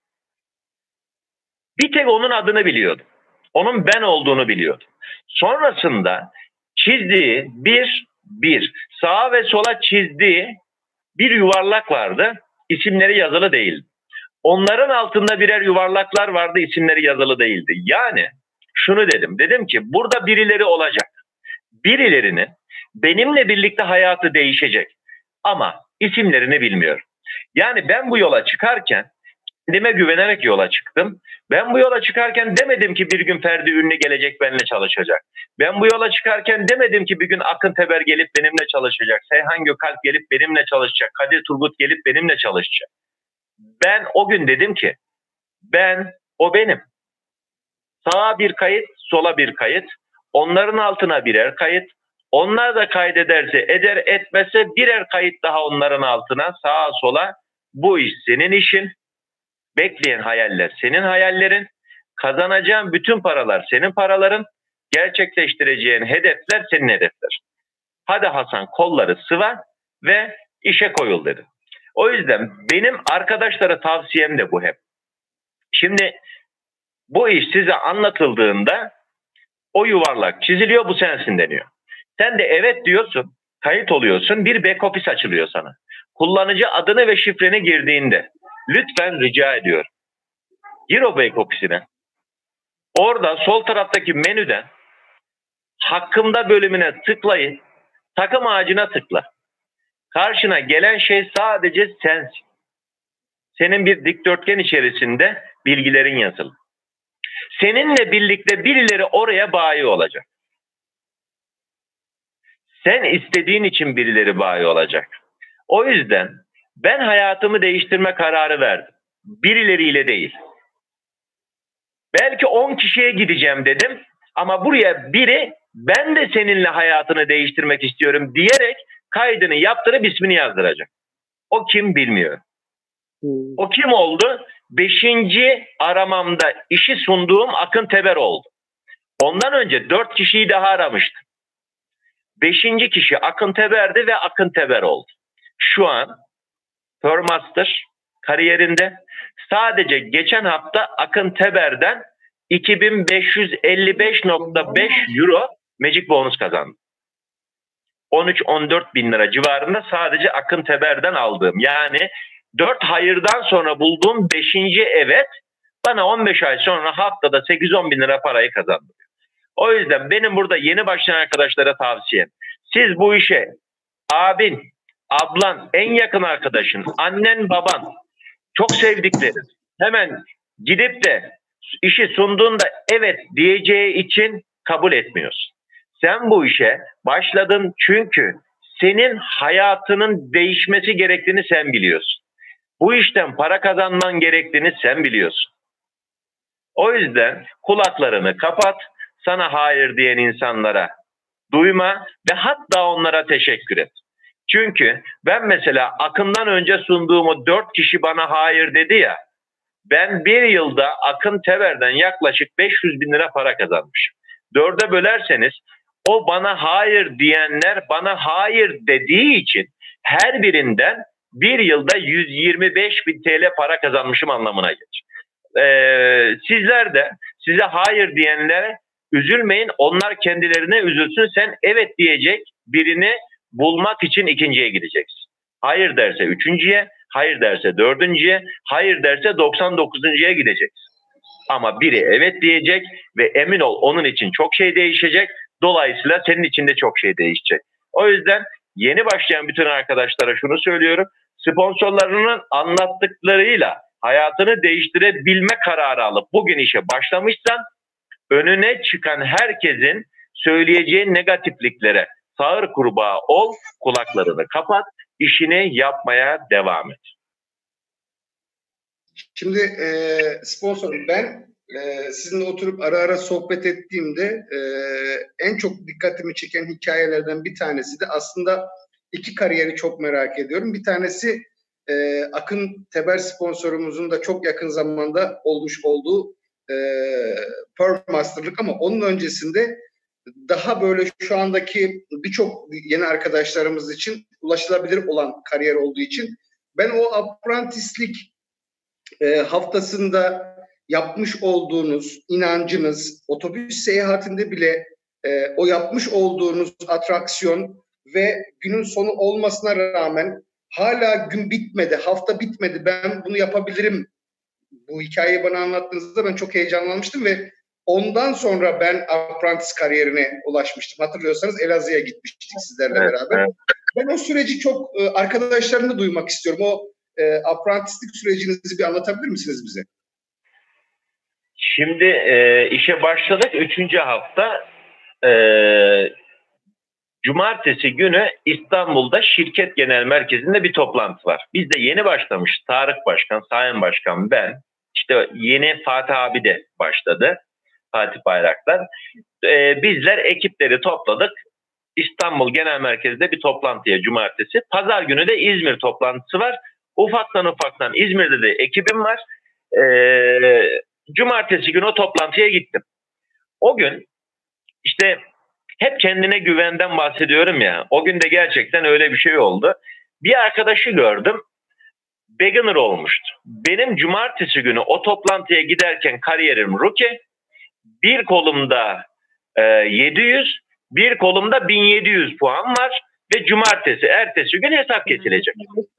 Bir tek onun adını biliyordum. Onun ben olduğunu biliyordum. Sonrasında çizdiği bir, bir, sağa ve sola çizdiği bir yuvarlak vardı. İsimleri yazılı değildi. Onların altında birer yuvarlaklar vardı, isimleri yazılı değildi. Yani şunu dedim, dedim ki burada birileri olacak. Birilerinin benimle birlikte hayatı değişecek. Ama isimlerini bilmiyorum. Yani ben bu yola çıkarken kendime güvenerek yola çıktım. Ben bu yola çıkarken demedim ki bir gün Ferdi Ünlü gelecek benimle çalışacak. Ben bu yola çıkarken demedim ki bir gün Akın Teber gelip benimle çalışacak. Seyhan Gökalp gelip benimle çalışacak. Kadir Turgut gelip benimle çalışacak. Ben o gün dedim ki ben, o benim. Sağa bir kayıt, sola bir kayıt. Onların altına birer kayıt. Onlar da kaydederse eder, etmezse birer kayıt daha onların altına, sağa sola. Bu iş senin işin. Bekleyen hayaller senin hayallerin. Kazanacağın bütün paralar senin paraların. Gerçekleştireceğin hedefler senin hedefler. Hadi Hasan, kolları sıva ve işe koyul dedi. O yüzden benim arkadaşlara tavsiyem de bu hep. Şimdi bu iş size anlatıldığında o yuvarlak çiziliyor, bu sensin deniyor. Sen de evet diyorsun, kayıt oluyorsun, bir back office açılıyor sana. Kullanıcı adını ve şifreni girdiğinde lütfen rica ediyorum, gir o back office'ine. Orada sol taraftaki menüden hakkımda bölümüne tıklayın, takım ağacına tıkla. Karşına gelen şey sadece sensin. Senin bir dikdörtgen içerisinde bilgilerin yazılı. Seninle birlikte birileri oraya bayi olacak. Sen istediğin için birileri bayi olacak. O yüzden ben hayatımı değiştirme kararı verdim. Birileriyle değil. Belki on kişiye gideceğim dedim ama buraya biri ben de seninle hayatını değiştirmek istiyorum diyerek kaydını yaptırıp ismini yazdıracak. O kim bilmiyorum. Hmm. O kim oldu? Beşinci aramamda işi sunduğum Akın Teber oldu. Ondan önce dört kişiyi daha aramıştım. Beşinci kişi Akın Teber'di ve Akın Teber oldu. Şu an Permaster kariyerinde sadece geçen hafta Akın Teber'den iki bin beş yüz elli beş nokta beş euro Magic Bonus kazandım. on üç on dört bin lira civarında sadece Akın Teber'den aldığım. Yani dört hayırdan sonra bulduğum beşinci evet bana on beş ay sonra haftada sekiz on bin lira parayı kazandım. O yüzden benim burada yeni başlayan arkadaşlara tavsiyem. Siz bu işe abin, ablan, en yakın arkadaşın, annen, baban, çok sevdiklerin hemen gidip de işi sunduğunda evet diyeceği için kabul etmiyorsun. Sen bu işe başladın çünkü senin hayatının değişmesi gerektiğini sen biliyorsun. Bu işten para kazanman gerektiğini sen biliyorsun. O yüzden kulaklarını kapat, sana hayır diyen insanlara duyma ve hatta onlara teşekkür et. Çünkü ben mesela Akın'dan önce sunduğum o dört kişi bana hayır dedi ya, ben bir yılda Akın Teber'den yaklaşık beş yüz bin lira para kazanmışım. Dörde bölerseniz o bana hayır diyenler bana hayır dediği için her birinden bir yılda yüz yirmi beş bin T L para kazanmışım anlamına gelir. Ee, sizler de size hayır diyenlere üzülmeyin, onlar kendilerine üzülsün. Sen evet diyecek birini bulmak için ikinciye gideceksin. Hayır derse üçüncüye, hayır derse dördüncüye, hayır derse doksan dokuzuncuya gideceksin. Ama biri evet diyecek ve emin ol onun için çok şey değişecek. Dolayısıyla senin için de çok şey değişecek. O yüzden yeni başlayan bütün arkadaşlara şunu söylüyorum. Sponsorlarının anlattıklarıyla hayatını değiştirebilme kararı alıp bugün işe başlamışsan önüne çıkan herkesin söyleyeceği negatifliklere sağır kurbağa ol, kulaklarını kapat, işini yapmaya devam et. Şimdi e, sponsorum ben e, sizinle oturup ara ara sohbet ettiğimde e, en çok dikkatimi çeken hikayelerden bir tanesi de aslında iki kariyeri çok merak ediyorum. Bir tanesi e, Akın Teber sponsorumuzun da çok yakın zamanda olmuş olduğu e, Pearl Master'lık ama onun öncesinde daha böyle şu andaki birçok yeni arkadaşlarımız için ulaşılabilir olan kariyer olduğu için ben o apprentice'lik e, haftasında yapmış olduğunuz inancınız, otobüs seyahatinde bile e, o yapmış olduğunuz atraksiyon ve günün sonu olmasına rağmen hala gün bitmedi, hafta bitmedi, ben bunu yapabilirim. Bu hikayeyi bana anlattığınızda ben çok heyecanlanmıştım ve ondan sonra ben apprentice kariyerine ulaşmıştım. Hatırlıyorsanız Elazığ'a gitmiştik sizlerle evet, beraber. Evet. Ben o süreci çok e, arkadaşlarımla duymak istiyorum. O e, apprentice'lik sürecinizi bir anlatabilir misiniz bize? Şimdi e, işe başladık. Üçüncü hafta e, Cumartesi günü İstanbul'da şirket genel merkezinde bir toplantı var. Biz de yeni başlamış. Tarık Başkan, Sayın Başkan, ben. İşte yeni Fatih abi de başladı. Fatih Bayraktar. Ee, bizler ekipleri topladık. İstanbul Genel Merkez'de bir toplantıya cumartesi. Pazar günü de İzmir toplantısı var. Ufaktan ufaktan İzmir'de de ekibim var. Ee, cumartesi günü o toplantıya gittim. O gün işte hep kendine güvenden bahsediyorum ya. O gün de gerçekten öyle bir şey oldu. Bir arkadaşı gördüm. Beginner olmuştu. Benim cumartesi günü o toplantıya giderken kariyerim rookie. Bir kolumda e, yedi yüz, bir kolumda bin yedi yüz puan var ve cumartesi, ertesi gün hesap kesilecek.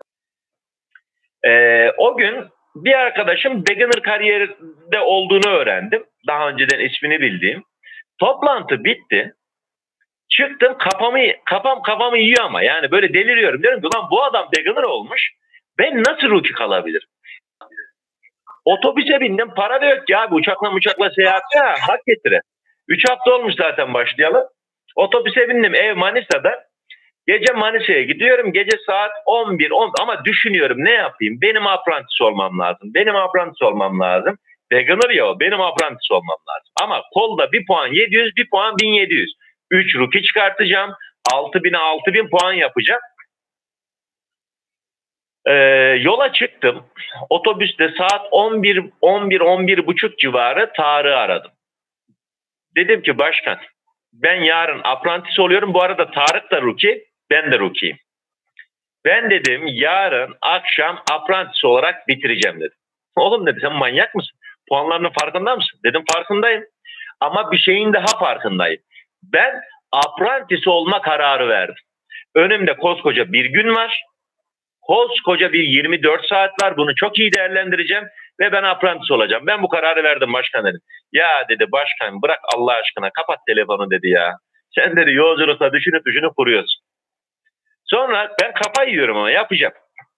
E, o gün bir arkadaşım beginner kariyerde olduğunu öğrendim. Daha önceden ismini bildiğim. Toplantı bitti. Çıktım, kafamı, kafam kafamı yiyor ama yani böyle deliriyorum. Diyorum ki lan bu adam beginner olmuş. Ben nasıl rookie kalabilirim? Otobüse bindim, para da yok ki abi, uçakla uçakla seyahat ya, hak getire. Üç hafta olmuş zaten başlayalım. Otobüse bindim, ev Manisa'da. Gece Manisa'ya gidiyorum, gece saat on bir on ama düşünüyorum ne yapayım? Benim apprentice olmam lazım, benim apprentice olmam lazım. Beginner ya o, benim apprentice olmam lazım. Ama kolda bir puan yedi yüz, bir puan bin yedi yüz. üç rookie çıkartacağım, altı bine altı bin puan yapacağım. Ee, yola çıktım. Otobüste saat on bir on bir on bir buçuk civarı Tarık'ı aradım. Dedim ki başkan, ben yarın apprentice oluyorum. Bu arada Tarık da rookie, ben de rookie'yim. Ben dedim yarın akşam apprentice olarak bitireceğim dedim. Oğlum dedi, sen manyak mısın? puanlarının farkında mısın? Dedim farkındayım. Ama bir şeyin daha farkındayım. Ben apprentice olma kararı verdim. Önümde koskoca bir gün var. Koskoca bir yirmi dört saat var. Bunu çok iyi değerlendireceğim. Ve ben apprentice olacağım. Ben bu kararı verdim başkan dedim. Ya dedi başkan bırak Allah aşkına kapat telefonu dedi ya. Sen dedi yolculukta düşünüp düşünüp kuruyorsun. Sonra ben kafayı yiyorum ama yapacağım.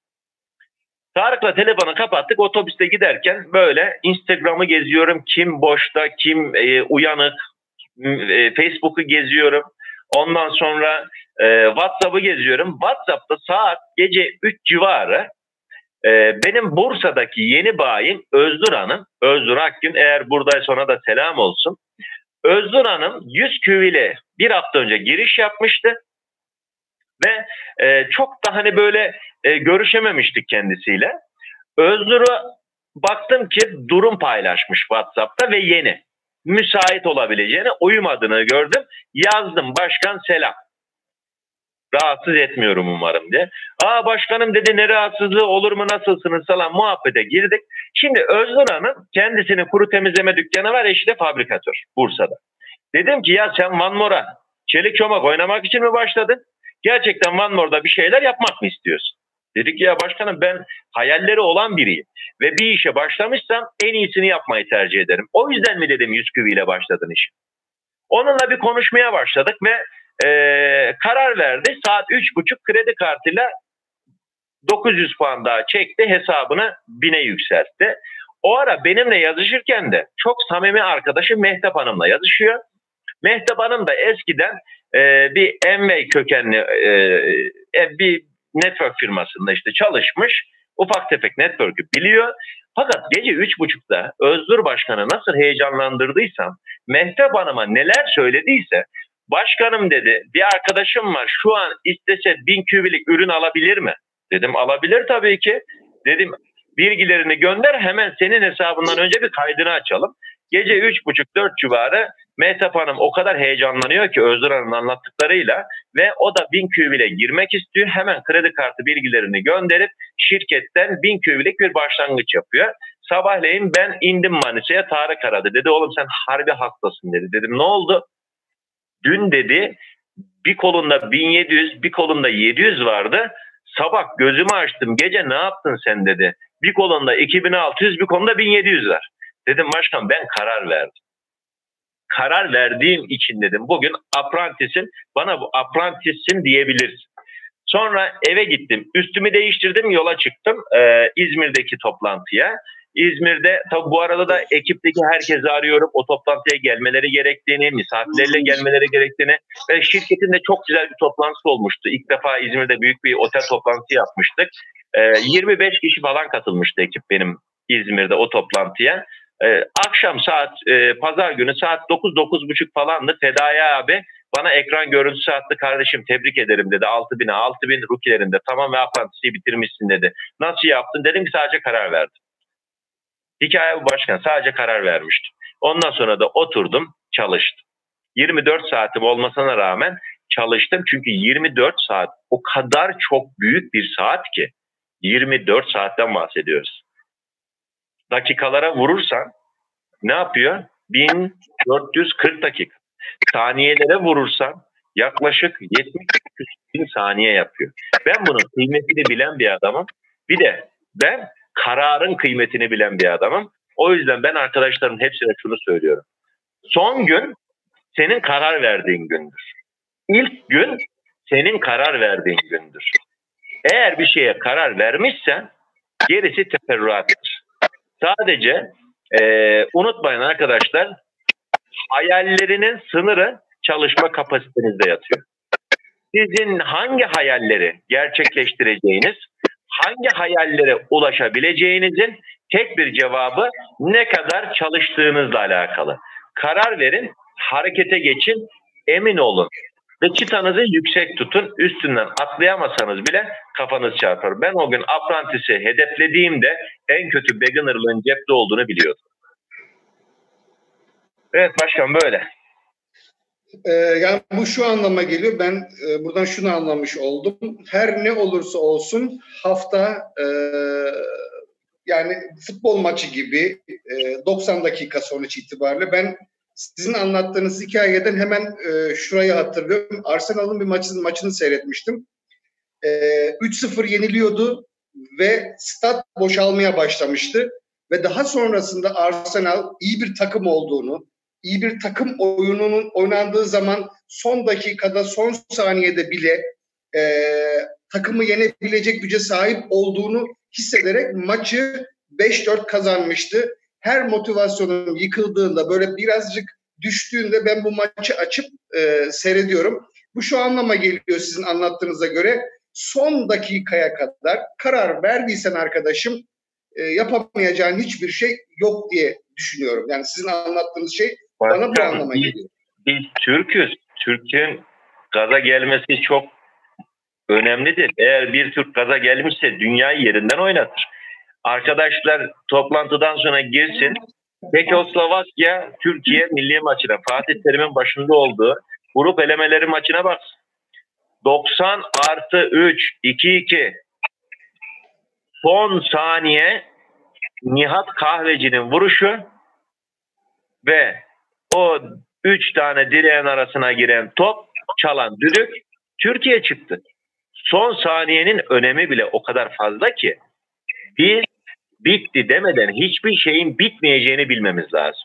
Tarık'la telefonu kapattık. Otobüste giderken böyle Instagram'ı geziyorum. Kim boşta, kim e, uyanık. E, Facebook'u geziyorum. Ondan sonra e, WhatsApp'ı geziyorum. WhatsApp'ta saat gece üç civarı e, benim Bursa'daki yeni bayim Özgür Hanım, Özgür Akgün, eğer buradaysa ona da selam olsun. Özgür Hanım yüz Q ile bir hafta önce giriş yapmıştı. Ve e, çok da hani böyle e, görüşememiştik kendisiyle. Özgür'e baktım ki durum paylaşmış WhatsApp'ta ve yeni. Müsait olabileceğine uyumadığını gördüm. Yazdım başkan selam. Rahatsız etmiyorum umarım diye. Aa başkanım dedi ne rahatsızlığı olur mu nasılsınız falan muhabbete girdik. Şimdi Özgür Hanım kendisinin kuru temizleme dükkanı var, eşi de fabrikatör Bursa'da. Dedim ki ya sen Van Moor'a çelik çomak oynamak için mi başladın? Gerçekten Van Moor'da bir şeyler yapmak mı istiyorsun? Dedik ya başkanım ben hayalleri olan biriyim. Ve bir işe başlamışsam en iyisini yapmayı tercih ederim. O yüzden mi dedim yüz Q ile başladın işi. Onunla bir konuşmaya başladık ve e, karar verdi. Saat üç buçuk kredi kartıyla dokuz yüz puan daha çekti. Hesabını bine yükseltti. O ara benimle yazışırken de çok samimi arkadaşım Mehtap Hanım'la yazışıyor. Mehtap Hanım da eskiden e, bir Amway kökenli e, bir network firmasında işte çalışmış. Ufak tefek network'ü biliyor. Fakat gece üç buçukta Özgür Başkan'ı nasıl heyecanlandırdıysam Mehtap Hanım'a neler söylediyse başkanım dedi bir arkadaşım var şu an istese bin kübilik ürün alabilir mi? Dedim alabilir tabii ki. Dedim bilgilerini gönder hemen senin hesabından önce bir kaydını açalım. Gece üç buçuk dört civarı Mehtap Hanım o kadar heyecanlanıyor ki Özgür Hanım'ın anlattıklarıyla ve o da bin kübile girmek istiyor. Hemen kredi kartı bilgilerini gönderip şirketten bin kübilik bir başlangıç yapıyor. Sabahleyin ben indim Manisa'ya, Tarık aradı. Dedi oğlum sen harbi haklısın dedi. Dedim ne oldu? Dün dedi bir kolunda bin yedi yüz bir kolunda yedi yüz vardı. Sabah gözümü açtım gece ne yaptın sen dedi. Bir kolunda iki bin altı yüz bir kolunda bin yedi yüz var. Dedim başkan ben karar verdim. Karar verdiğim için dedim bugün apprentice'im, bana bu apprentice'im diyebilirsin. Sonra eve gittim, üstümü değiştirdim, yola çıktım ee, İzmir'deki toplantıya. İzmir'de tabi bu arada da ekipteki herkesi arıyorum, o toplantıya gelmeleri gerektiğini, misafirlerle gelmeleri gerektiğini ve şirketin de çok güzel bir toplantısı olmuştu. İlk defa İzmir'de büyük bir otel toplantısı yapmıştık. Ee, yirmi beş kişi falan katılmıştı ekip benim İzmir'de o toplantıya. Ee, akşam saat e, pazar günü saat dokuz dokuz buçuk falandı. Fedai abi bana ekran görüntüsü attı, kardeşim tebrik ederim dedi. altı bine altı bin rukilerinde tamam ve apprentice'i bitirmişsin dedi. Nasıl yaptın? Dedim ki sadece karar verdim. Hikaye bu başkan, sadece karar vermiştim. Ondan sonra da oturdum çalıştım. yirmi dört saatim olmasına rağmen çalıştım. Çünkü yirmi dört saat o kadar çok büyük bir saat ki. yirmi dört saatten bahsediyoruz. Dakikalara vurursan ne yapıyor? bin dört yüz kırk dakika. Saniyelere vurursan yaklaşık yetmiş bin saniye yapıyor. Ben bunun kıymetini bilen bir adamım. Bir de ben kararın kıymetini bilen bir adamım. O yüzden ben arkadaşlarımın hepsine şunu söylüyorum. Son gün senin karar verdiğin gündür. İlk gün senin karar verdiğin gündür. Eğer bir şeye karar vermişsen gerisi teferruattır. Sadece e, unutmayın arkadaşlar, hayallerinin sınırı çalışma kapasitenizde yatıyor. Sizin hangi hayalleri gerçekleştireceğiniz, hangi hayallere ulaşabileceğinizin tek bir cevabı ne kadar çalıştığınızla alakalı. Karar verin, harekete geçin, emin olun. Ve çıtanızı yüksek tutun, üstünden atlayamasanız bile kafanız çarpar. Ben o gün apprentice'i hedeflediğimde en kötü beginner'lığın cepte olduğunu biliyordum. Evet başkan böyle. Ee, yani bu şu anlama geliyor. Ben e, buradan şunu anlamış oldum. Her ne olursa olsun hafta e, yani futbol maçı gibi e, doksan dakika sonuç itibariyle. Ben sizin anlattığınız hikayeden hemen e, şurayı hatırlıyorum. Arsenal'ın bir maçını, maçını seyretmiştim. E, üç sıfır yeniliyordu ve stat boşalmaya başlamıştı. Ve daha sonrasında Arsenal iyi bir takım olduğunu, iyi bir takım oyununun oynandığı zaman son dakikada, son saniyede bile e, takımı yenebilecek güce sahip olduğunu hissederek maçı beş dört kazanmıştı. Her motivasyonum yıkıldığında, böyle birazcık düştüğünde ben bu maçı açıp e, seyrediyorum. Bu şu anlama geliyor sizin anlattığınıza göre. Son dakikaya kadar karar verdiysen arkadaşım e, yapamayacağın hiçbir şey yok diye düşünüyorum. Yani sizin anlattığınız şey Başkan, bana bu anlama biz, geliyor. Biz Türk'üz. Türk'ün gaza gelmesi çok önemlidir. Eğer bir Türk gaza gelmişse dünyayı yerinden oynatır. Arkadaşlar toplantıdan sonra girsin. Çekoslovakya Türkiye milli maçına, Fatih Terim'in başında olduğu grup elemeleri maçına bak. doksan artı üç, iki iki. Son saniye Nihat Kahveci'nin vuruşu ve o üç tane direğin arasına giren top, çalan düdük Türkiye çıktı. Son saniyenin önemi bile o kadar fazla ki biz bitti demeden hiçbir şeyin bitmeyeceğini bilmemiz lazım.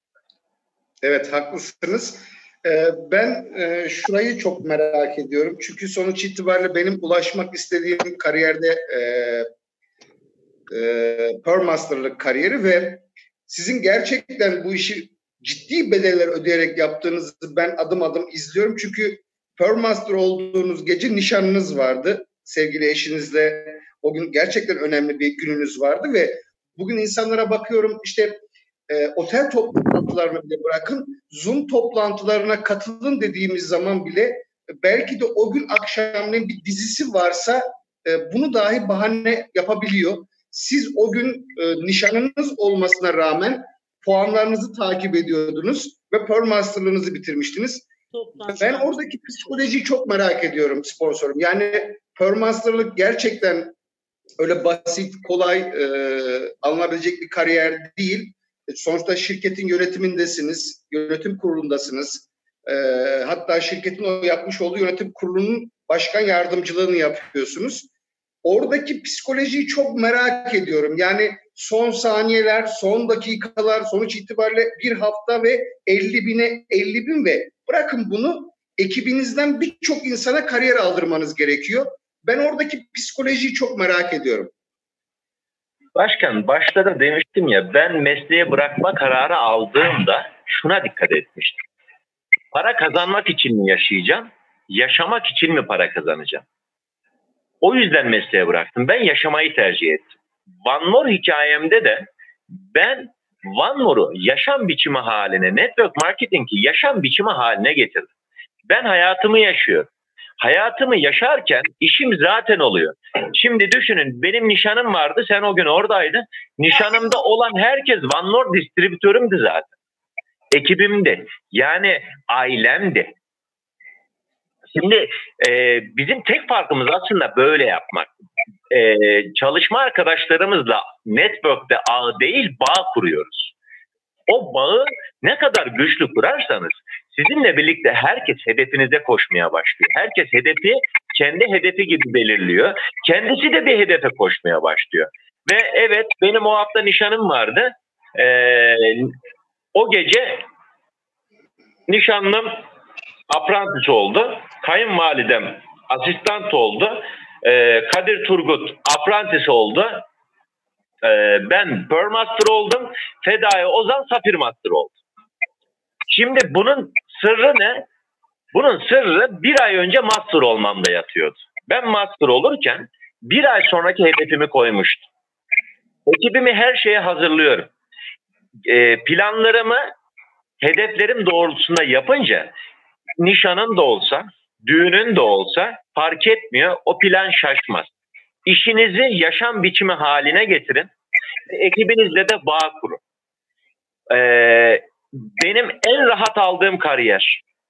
Evet, haklısınız. Ee, ben e, şurayı çok merak ediyorum. Çünkü sonuç itibariyle benim ulaşmak istediğim kariyerde e, e, Pearl Master'lık kariyeri ve sizin gerçekten bu işi ciddi bedeller ödeyerek yaptığınızı ben adım adım izliyorum. Çünkü Pearl Master olduğunuz gece nişanınız vardı. Sevgili eşinizle o gün gerçekten önemli bir gününüz vardı ve bugün insanlara bakıyorum, işte e, otel toplantılarını bile bırakın, Zoom toplantılarına katılın dediğimiz zaman bile belki de o gün akşamleyin bir dizisi varsa e, bunu dahi bahane yapabiliyor. Siz o gün e, nişanınız olmasına rağmen puanlarınızı takip ediyordunuz ve Pearl Master'lığınızı bitirmiştiniz. Toplantı. Ben oradaki psikolojiyi çok merak ediyorum sponsorum. Yani Pearl Master'lık gerçekten öyle basit, kolay e, alınabilecek bir kariyer değil. Sonuçta şirketin yönetimindesiniz, yönetim kurulundasınız. E, hatta şirketin o yapmış olduğu yönetim kurulunun başkan yardımcılığını yapıyorsunuz. Oradaki psikolojiyi çok merak ediyorum. Yani son saniyeler, son dakikalar, sonuç itibariyle bir hafta ve elli bine elli bin ve bırakın bunu, ekibinizden birçok insana kariyer aldırmanız gerekiyor. Ben oradaki psikolojiyi çok merak ediyorum. Başkan, başta da demiştim ya, ben mesleğe bırakma kararı aldığımda şuna dikkat etmiştim. Para kazanmak için mi yaşayacağım, yaşamak için mi para kazanacağım? O yüzden mesleğe bıraktım. Ben yaşamayı tercih ettim. One More hikayemde de ben One More'u yaşam biçimi haline, network marketing'i yaşam biçimi haline getirdim. Ben hayatımı yaşıyorum. Hayatımı yaşarken işim zaten oluyor. Şimdi düşünün, benim nişanım vardı, sen o gün oradaydın. Nişanımda olan herkes One More distribütörümdü zaten. Ekibimdi. Yani ailemdi. Şimdi e, bizim tek farkımız aslında böyle yapmak. E, çalışma arkadaşlarımızla network'te ağ değil, bağ kuruyoruz. O bağı ne kadar güçlü kurarsanız sizinle birlikte herkes hedefinize koşmaya başlıyor. Herkes hedefi kendi hedefi gibi belirliyor. Kendisi de bir hedefe koşmaya başlıyor. Ve evet, benim o hafta nişanım vardı. Ee, o gece nişanlım apprentice oldu. Kayınvalidem asistan oldu. Ee, Kadir Turgut apprentice oldu. Ee, ben Pearl Master oldum. Fedai Ozan Safir Master oldu. Şimdi bunun sırrı ne? Bunun sırrı bir ay önce Master olmamda yatıyordu. Ben Master olurken bir ay sonraki hedefimi koymuştum. Ekibimi her şeye hazırlıyorum. Ee, planlarımı hedeflerim doğrultusunda yapınca nişanın da olsa, düğünün de olsa fark etmiyor. O plan şaşmaz. İşinizi yaşam biçimi haline getirin. Ekibinizle de bağ kurun. Ee, benim en rahat aldığım kariyer.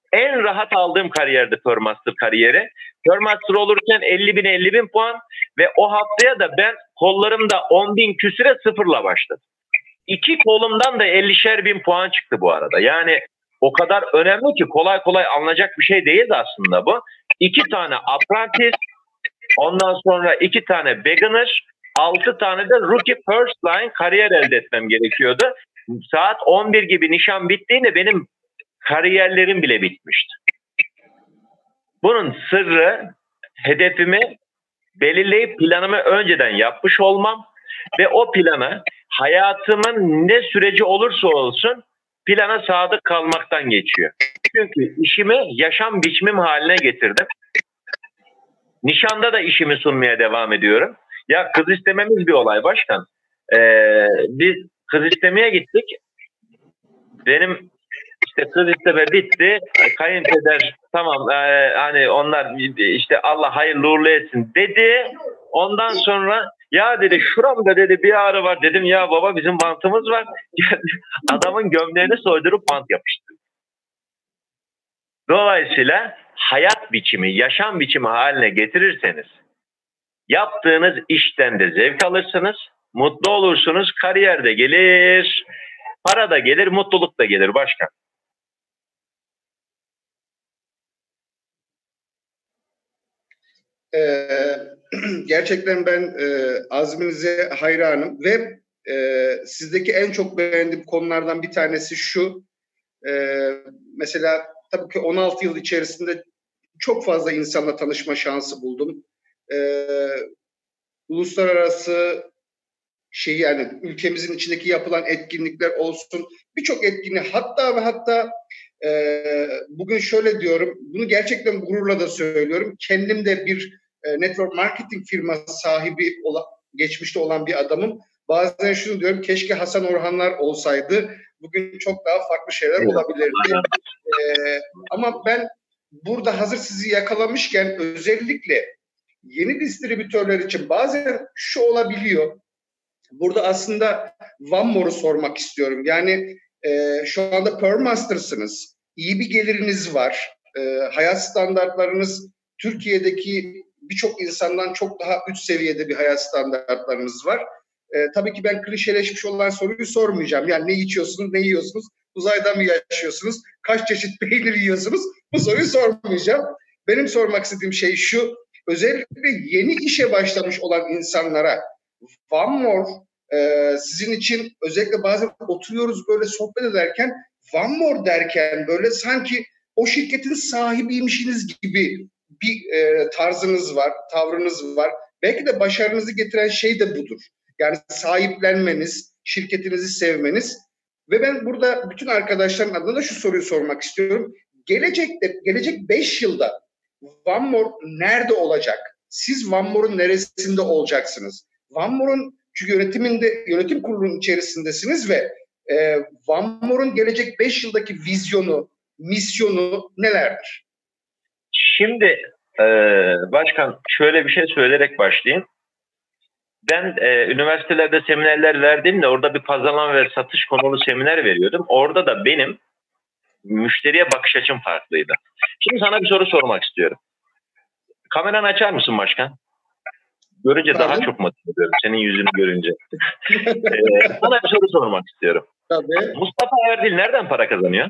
En rahat aldığım kariyerdi Permaster kariyeri. Permaster olurken elli bin elli bin puan ve o haftaya da ben kollarımda on bin küsüre sıfırla başladım. İki kolumdan da ellişer bin puan çıktı bu arada. Yani o kadar önemli ki kolay kolay alınacak bir şey değildi aslında bu. İki tane apprentice, ondan sonra iki tane beginner, altı tane de rookie first line kariyer elde etmem gerekiyordu. Saat on bir gibi nişan bittiğinde benim kariyerlerim bile bitmişti. Bunun sırrı hedefimi belirleyip planımı önceden yapmış olmam ve o planı hayatımın ne süreci olursa olsun plana sadık kalmaktan geçiyor. Çünkü işimi yaşam biçimim haline getirdim. Nişanda da işimi sunmaya devam ediyorum. Ya kız istememiz bir olay başkan. Ee, biz kız istemeye gittik. Benim işte kız isteme bitti. Kayınpeder tamam e, hani onlar işte Allah hayırlı uğurlu etsin dedi. Ondan sonra ya dedi şuramda dedi bir ağrı var. Dedim ya baba bizim bantımız var. Adamın gömleğini soydurup bant yapıştırdı. Dolayısıyla hayat biçimi, yaşam biçimi haline getirirseniz yaptığınız işten de zevk alırsınız, mutlu olursunuz, kariyer de gelir, para da gelir, mutluluk da gelir başkan. Ee, gerçekten ben e, azminize hayranım ve e, sizdeki en çok beğendiğim konulardan bir tanesi şu. E, mesela tabii ki on altı yıl içerisinde çok fazla insanla tanışma şansı buldum. E, uluslararası şey yani ülkemizin içindeki yapılan etkinlikler olsun, birçok etkinlik, hatta ve hatta e, bugün şöyle diyorum, bunu gerçekten gururla da söylüyorum. Kendim de bir e, network marketing firması sahibi olan, geçmişte olan bir adamım. Bazen şunu diyorum, keşke Hasan Orhanlar olsaydı. Bugün çok daha farklı şeyler olabilirdi. E, ama ben burada hazır sizi yakalamışken özellikle yeni distribütörler için bazen şu olabiliyor. Burada aslında one more'u sormak istiyorum. Yani e, şu anda Permaster'sınız. İyi bir geliriniz var. E, hayat standartlarınız Türkiye'deki birçok insandan çok daha üst seviyede bir hayat standartlarınız var. E, tabii ki ben klişeleşmiş olan soruyu sormayacağım. Yani ne içiyorsunuz, ne yiyorsunuz? Uzayda mı yaşıyorsunuz? Kaç çeşit peynir yiyorsunuz? Bu soruyu sormayacağım. Benim sormak istediğim şey şu. Özellikle yeni işe başlamış olan insanlara One More e, sizin için özellikle bazen oturuyoruz böyle sohbet ederken One More derken böyle sanki o şirketin sahibiymişsiniz gibi bir e, tarzınız var, tavrınız var. Belki de başarınızı getiren şey de budur. Yani sahiplenmeniz, şirketinizi sevmeniz. Ve ben burada bütün arkadaşların adına da şu soruyu sormak istiyorum. Gelecekte, gelecek beş yılda One More nerede olacak? Siz One More'un neresinde olacaksınız? One More'un çünkü yönetiminde, yönetim kurulunun içerisindesiniz ve e, One More'un gelecek beş yıldaki vizyonu, misyonu nelerdir? Şimdi e, başkan şöyle bir şey söyleyerek başlayayım. Ben e, üniversitelerde seminerler verdiğimde orada bir pazarlama ve satış konulu seminer veriyordum. Orada da benim müşteriye bakış açım farklıydı. Şimdi sana bir soru sormak istiyorum. Kameranı açar mısın başkan? Görünce Tabii. daha çok mutlu oluyorum senin yüzünü görünce. ee, sana bir soru sormak istiyorum. Tabii. Mustafa Erdil nereden para kazanıyor?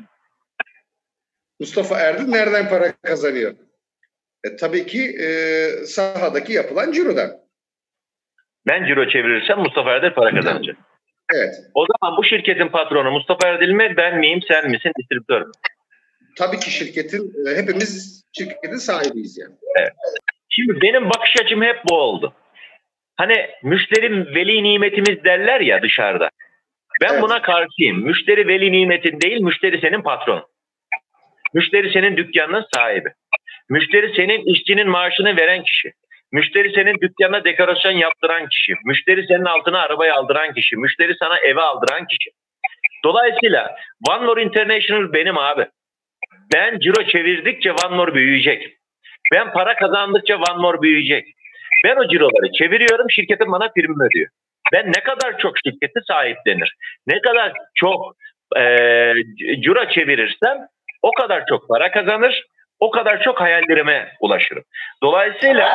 Mustafa Erdil nereden para kazanıyor? E, tabii ki e, sahadaki yapılan cirodan. Ben ciro çevirirsem Mustafa Erdil para kazanacak. Evet. O zaman bu şirketin patronu Mustafa Erdil mi, ben miyim, sen misin, distribütör mü? Tabii ki şirketin, hepimiz şirketin sahibiyiz yani. Evet. Şimdi benim bakış açım hep bu oldu. Hani müşteri veli nimetimiz derler ya dışarıda. Ben evet. buna karşıyım. Müşteri veli nimetin değil, müşteri senin patron. Müşteri senin dükkanının sahibi. Müşteri senin işçinin maaşını veren kişi. Müşteri senin dükkanına dekorasyon yaptıran kişi. Müşteri senin altına arabayı aldıran kişi. Müşteri sana eve aldıran kişi. Dolayısıyla One More International benim abi. Ben ciro çevirdikçe One More büyüyecek. Ben para kazandıkça One More büyüyecek. Ben o ciroları çeviriyorum, şirketin bana prim ödüyor. Ben ne kadar çok şirketi sahiplenir, ne kadar çok e, ciro çevirirsem o kadar çok para kazanır, o kadar çok hayallerime ulaşırım. Dolayısıyla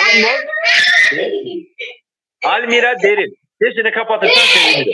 Almira Derin. Sesini kapatırsan sevinirim.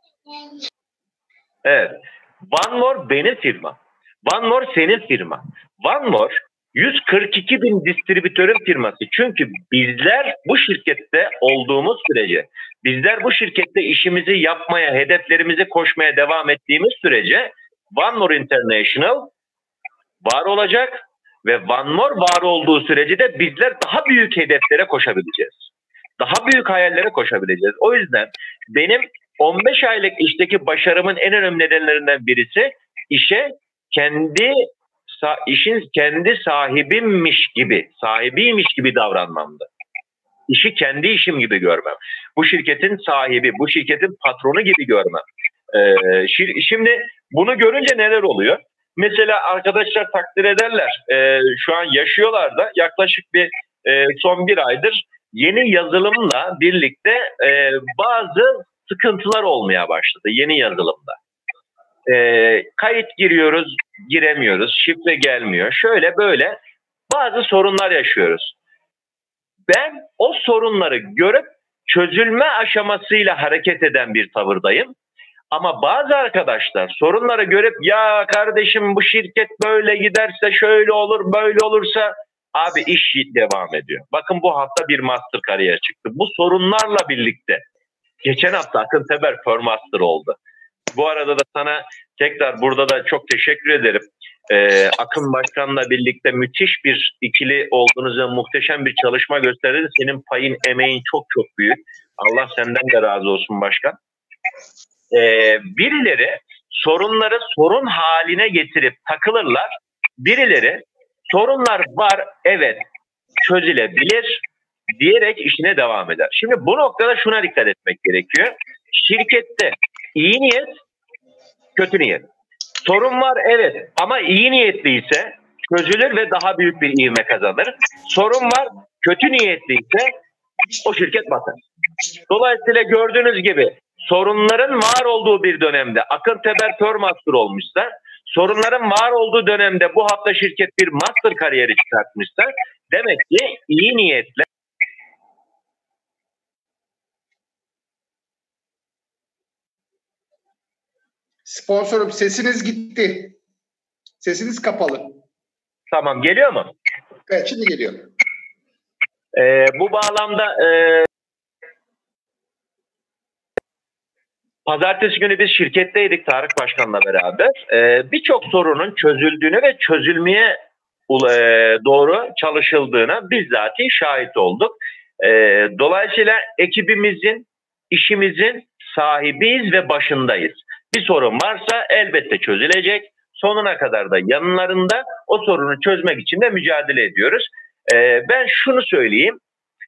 Evet. One More benim firma. One More senin firma. One More yüz kırk iki bin distribütörün firması. Çünkü bizler bu şirkette olduğumuz sürece, bizler bu şirkette işimizi yapmaya, hedeflerimizi koşmaya devam ettiğimiz sürece One More International var olacak ve One More var olduğu sürece de bizler daha büyük hedeflere koşabileceğiz. Daha büyük hayallere koşabileceğiz. O yüzden benim on beş aylık işteki başarımın en önemli nedenlerinden birisi işe kendi işin kendi sahibimmiş gibi, sahibiymiş gibi davranmamdı. İşi kendi işim gibi görmem. Bu şirketin sahibi, bu şirketin patronu gibi görmem. Ee, şimdi bunu görünce neler oluyor? Mesela arkadaşlar takdir ederler. Ee, şu an yaşıyorlar da yaklaşık bir e, son bir aydır yeni yazılımla birlikte e, bazı sıkıntılar olmaya başladı yeni yazılımda. E, kayıt giriyoruz, giremiyoruz, şifre gelmiyor. Şöyle böyle bazı sorunlar yaşıyoruz. Ben o sorunları görüp çözülme aşamasıyla hareket eden bir tavırdayım. Ama bazı arkadaşlar sorunları görüp ya kardeşim bu şirket böyle giderse şöyle olur, böyle olursa abi iş devam ediyor. Bakın bu hafta bir master kariyer çıktı. Bu sorunlarla birlikte geçen hafta Akın Teber Pearl Master oldu. Bu arada da sana tekrar burada da çok teşekkür ederim. Ee, Akın Başkan'la birlikte müthiş bir ikili olduğunuzu, muhteşem bir çalışma gösterdiniz. Senin payın, emeğin çok çok büyük. Allah senden de razı olsun başkan. Ee, birileri sorunları sorun haline getirip takılırlar. Birileri sorunlar var, evet çözülebilir diyerek işine devam eder. Şimdi bu noktada şuna dikkat etmek gerekiyor. Şirkette iyi niyet, kötü niyet. Sorun var evet ama iyi niyetliyse çözülür ve daha büyük bir ivme kazanır. Sorun var, kötü niyetliyse o şirket batar. Dolayısıyla gördüğünüz gibi sorunların var olduğu bir dönemde Akın Teber Pearl Master olmuşsa, sorunların var olduğu dönemde bu hafta şirket bir master kariyeri çıkartmışsa demek ki iyi niyetle Sponsorum sesiniz gitti. Sesiniz kapalı. Tamam, geliyor mu? Evet, şimdi geliyor. Ee, bu bağlamda e, pazartesi günü biz şirketteydik Tarık Başkan'la beraber. Ee, birçok sorunun çözüldüğünü ve çözülmeye e, doğru çalışıldığına bizzatihi şahit olduk. E, dolayısıyla ekibimizin, işimizin sahibiyiz ve başındayız. Bir sorun varsa elbette çözülecek. Sonuna kadar da yanlarında o sorunu çözmek için de mücadele ediyoruz. Ee, ben şunu söyleyeyim.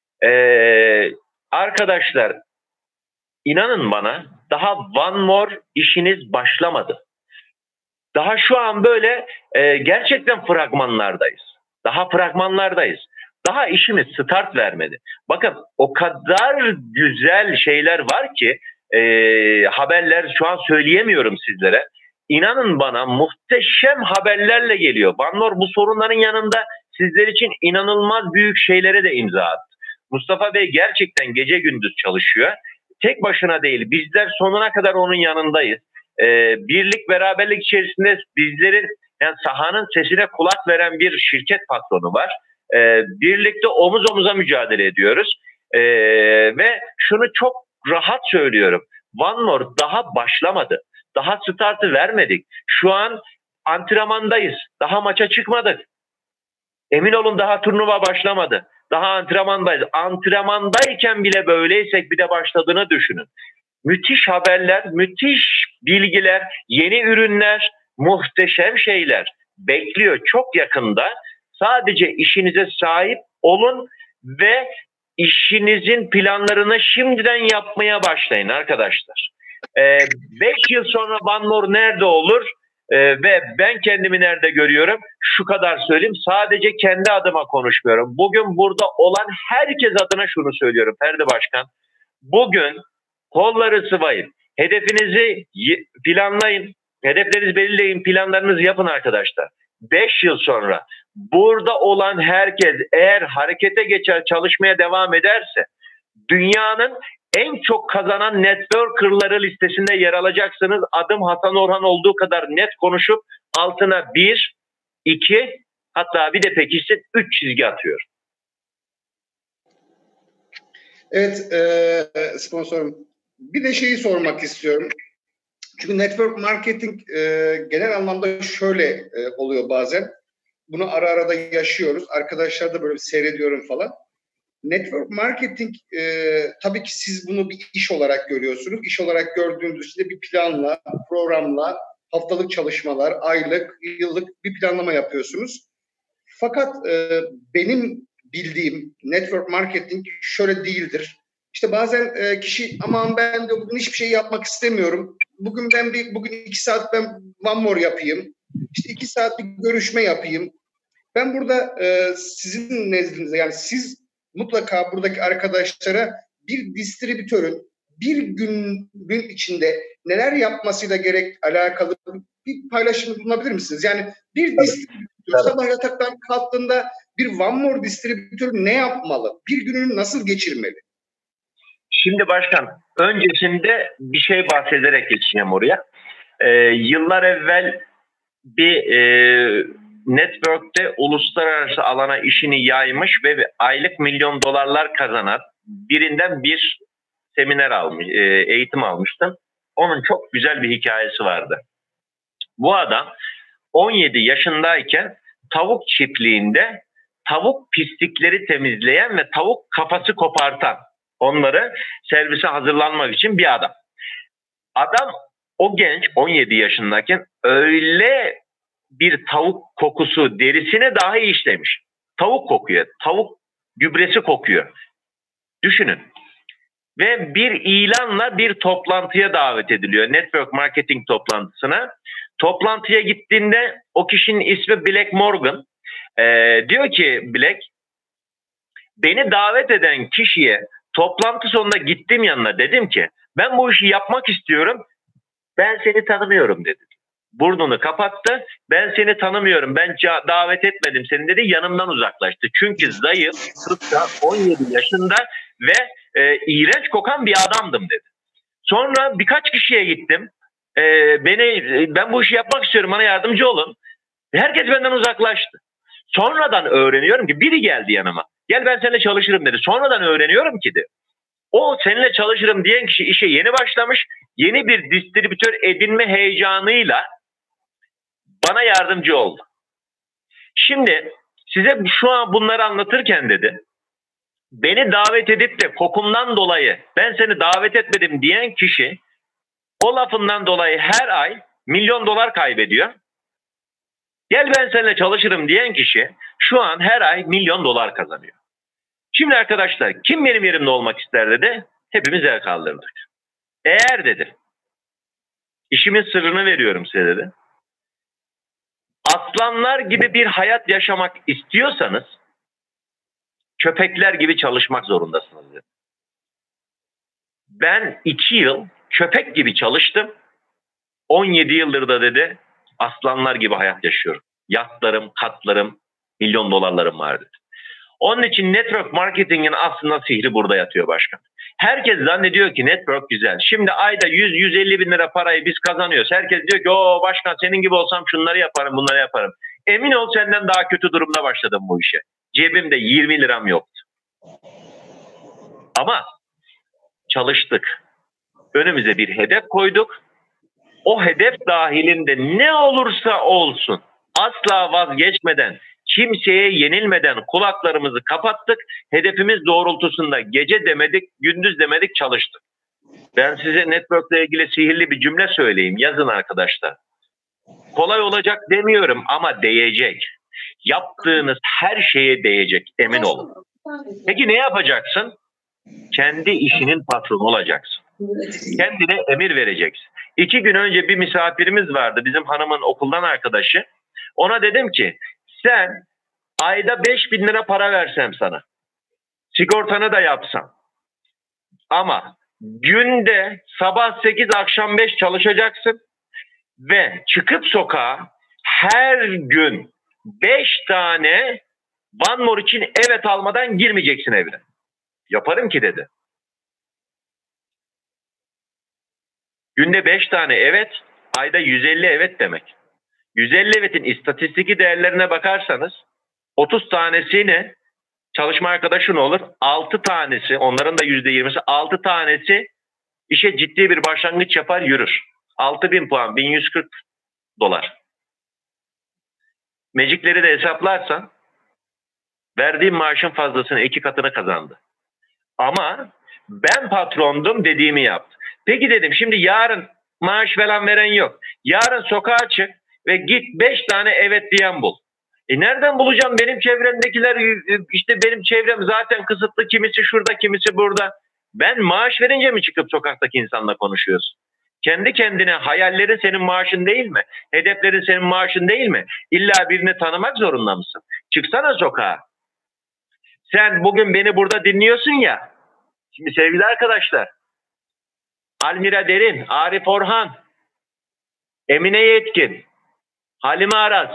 Ee, arkadaşlar inanın bana daha One More işiniz başlamadı. Daha şu an böyle e, gerçekten fragmanlardayız. Daha fragmanlardayız. Daha işimiz start vermedi. Bakın o kadar güzel şeyler var ki e, haberler şu an söyleyemiyorum sizlere. İnanın bana muhteşem haberlerle geliyor. One More bu sorunların yanında sizler için inanılmaz büyük şeylere de imza attı. Mustafa Bey gerçekten gece gündüz çalışıyor. Tek başına değil, bizler sonuna kadar onun yanındayız. Ee, birlik beraberlik içerisinde bizlerin yani sahanın sesine kulak veren bir şirket patronu var. Ee, birlikte omuz omuza mücadele ediyoruz. Ee, ve şunu çok rahat söylüyorum. One More daha başlamadı. Daha startı vermedik. Şu an antrenmandayız. Daha maça çıkmadık. Emin olun daha turnuva başlamadı. Daha antrenmandayız. Antrenmandayken bile böyleysek bir de başladığını düşünün. Müthiş haberler, müthiş bilgiler, yeni ürünler, muhteşem şeyler bekliyor çok yakında. Sadece işinize sahip olun ve işinizin planlarını şimdiden yapmaya başlayın arkadaşlar. Ee, beş yıl sonra One More nerede olur? Ee, ve ben kendimi nerede görüyorum? Şu kadar söyleyeyim. Sadece kendi adıma konuşmuyorum. Bugün burada olan herkes adına şunu söylüyorum Ferdi Başkan. Bugün kolları sıvayın. Hedefinizi planlayın. Hedeflerinizi belirleyin, planlarınızı yapın arkadaşlar. beş yıl sonra burada olan herkes eğer harekete geçer, çalışmaya devam ederse dünyanın en çok kazanan networker'ları listesinde yer alacaksınız. Adım Hasan Orhan olduğu kadar net konuşup altına bir, iki, hatta bir de pekişsin üç çizgi atıyor. Evet, e, sponsorum. Bir de şeyi sormak istiyorum. Çünkü network marketing e, genel anlamda şöyle e, oluyor bazen. Bunu ara ara da yaşıyoruz. Arkadaşlar da böyle seyrediyorum falan. Network marketing e, tabii ki siz bunu bir iş olarak görüyorsunuz. İş olarak gördüğünüz için de bir planla, programla, haftalık çalışmalar, aylık, yıllık bir planlama yapıyorsunuz. Fakat e, benim bildiğim network marketing şöyle değildir. İşte bazen e, kişi aman ben de bugün hiçbir şey yapmak istemiyorum. Bugün ben bir bugün iki saat ben one more yapayım. İşte iki saat bir görüşme yapayım. Ben burada e, sizin nezdinizde yani siz mutlaka buradaki arkadaşlara bir distribütörün bir günün içinde neler yapmasıyla gerek alakalı bir paylaşım bulunabilir misiniz? Yani bir distribütör sabah yataktan kalktığında bir one more distribütör ne yapmalı? Bir gününü nasıl geçirmeli? Şimdi başkan, öncesinde bir şey bahsederek geçeceğim oraya. Ee, yıllar evvel bir e, network'te uluslararası alana işini yaymış ve aylık milyon dolarlar kazanan birinden bir seminer almış, e, eğitim almıştım. Onun çok güzel bir hikayesi vardı. Bu adam on yedi yaşındayken tavuk çiftliğinde tavuk pislikleri temizleyen ve tavuk kafası kopartan, onları servise hazırlanmak için bir adam. Adam o genç on yedi yaşındayken öyle bir tavuk kokusu derisine dahi işlemiş. Tavuk kokuyor, tavuk gübresi kokuyor. Düşünün. Ve bir ilanla bir toplantıya davet ediliyor. Network marketing toplantısına. Toplantıya gittiğinde o kişinin ismi Black Morgan. Ee, diyor ki Black, beni davet eden kişiye toplantı sonunda gittim yanına, dedim ki ben bu işi yapmak istiyorum, ben seni tanımıyorum dedi. Burnunu kapattı, ben seni tanımıyorum, ben davet etmedim seni dedi, yanımdan uzaklaştı. Çünkü zayıf, kısa, on yedi yaşında ve e, iğrenç kokan bir adamdım dedi. Sonra birkaç kişiye gittim, e, beni ben bu işi yapmak istiyorum, bana yardımcı olun. Herkes benden uzaklaştı. Sonradan öğreniyorum ki biri geldi yanıma. Gel ben seninle çalışırım dedi. Sonradan öğreniyorum ki de o seninle çalışırım diyen kişi işe yeni başlamış. Yeni bir distribütör edinme heyecanıyla bana yardımcı oldu. Şimdi size şu an bunları anlatırken dedi, beni davet edip de kokumdan dolayı ben seni davet etmedim diyen kişi o lafından dolayı her ay milyon dolar kaybediyor. Gel ben seninle çalışırım diyen kişi şu an her ay milyon dolar kazanıyor. Şimdi arkadaşlar kim benim yerimde olmak ister dedi. Hepimiz el kaldırdık. Eğer dedi, işimin sırrını veriyorum size dedi, aslanlar gibi bir hayat yaşamak istiyorsanız köpekler gibi çalışmak zorundasınız dedi. Ben iki yıl köpek gibi çalıştım. on yedi yıldır da dedi aslanlar gibi hayat yaşıyorum. Yatlarım, katlarım, milyon dolarlarım var dedi. Onun için network marketingin aslında sihri burada yatıyor başkan. Herkes zannediyor ki network güzel. Şimdi ayda yüz yüz elli bin lira parayı biz kazanıyoruz. Herkes diyor ki o başkan senin gibi olsam şunları yaparım, bunları yaparım. Emin ol senden daha kötü durumda başladım bu işe. Cebimde yirmi liram yoktu. Ama çalıştık. Önümüze bir hedef koyduk. O hedef dahilinde ne olursa olsun asla vazgeçmeden, kimseye yenilmeden kulaklarımızı kapattık. Hedefimiz doğrultusunda gece demedik, gündüz demedik, çalıştık. Ben size network ile ilgili sihirli bir cümle söyleyeyim. Yazın arkadaşlar. Kolay olacak demiyorum ama değecek. Yaptığınız her şeye değecek, emin olun. Peki ne yapacaksın? Kendi işinin patronu olacaksın. Kendine emir vereceksin. İki gün önce bir misafirimiz vardı. Bizim hanımın okuldan arkadaşı. Ona dedim ki sen ayda beş bin lira para versem sana, sigortanı da yapsam ama günde sabah sekiz akşam beş çalışacaksın. ve çıkıp sokağa her gün beş tane One More için evet almadan girmeyeceksin evine. Yaparım ki dedi. Günde beş tane evet, ayda yüz elli evet demek. yüz elli evetin istatistiki değerlerine bakarsanız otuz tanesini çalışma arkadaşın olur. altı tanesi, onların da yüzde yirmisi, altı tanesi işe ciddi bir başlangıç yapar, yürür. altı bin puan, bin yüz kırk dolar. Magic'leri de hesaplarsan verdiğim maaşın fazlasını, iki katını kazandı. Ama ben patrondum, dediğimi yaptı. Peki dedim, şimdi yarın maaş falan veren yok. Yarın sokağa çık ve git beş tane evet diyen bul. E nereden bulacağım? Benim çevremdekiler, işte benim çevrem zaten kısıtlı. Kimisi şurada, kimisi burada. Ben maaş verince mi çıkıp sokaktaki insanla konuşuyorsun? Kendi kendine hayallerin senin maaşın değil mi? Hedeflerin senin maaşın değil mi? İlla birini tanımak zorunda mısın? Çıksana sokağa. Sen bugün beni burada dinliyorsun ya. Şimdi sevgili arkadaşlar, Almira Derin, Arif Orhan, Emine Yetkin, Halime Aras,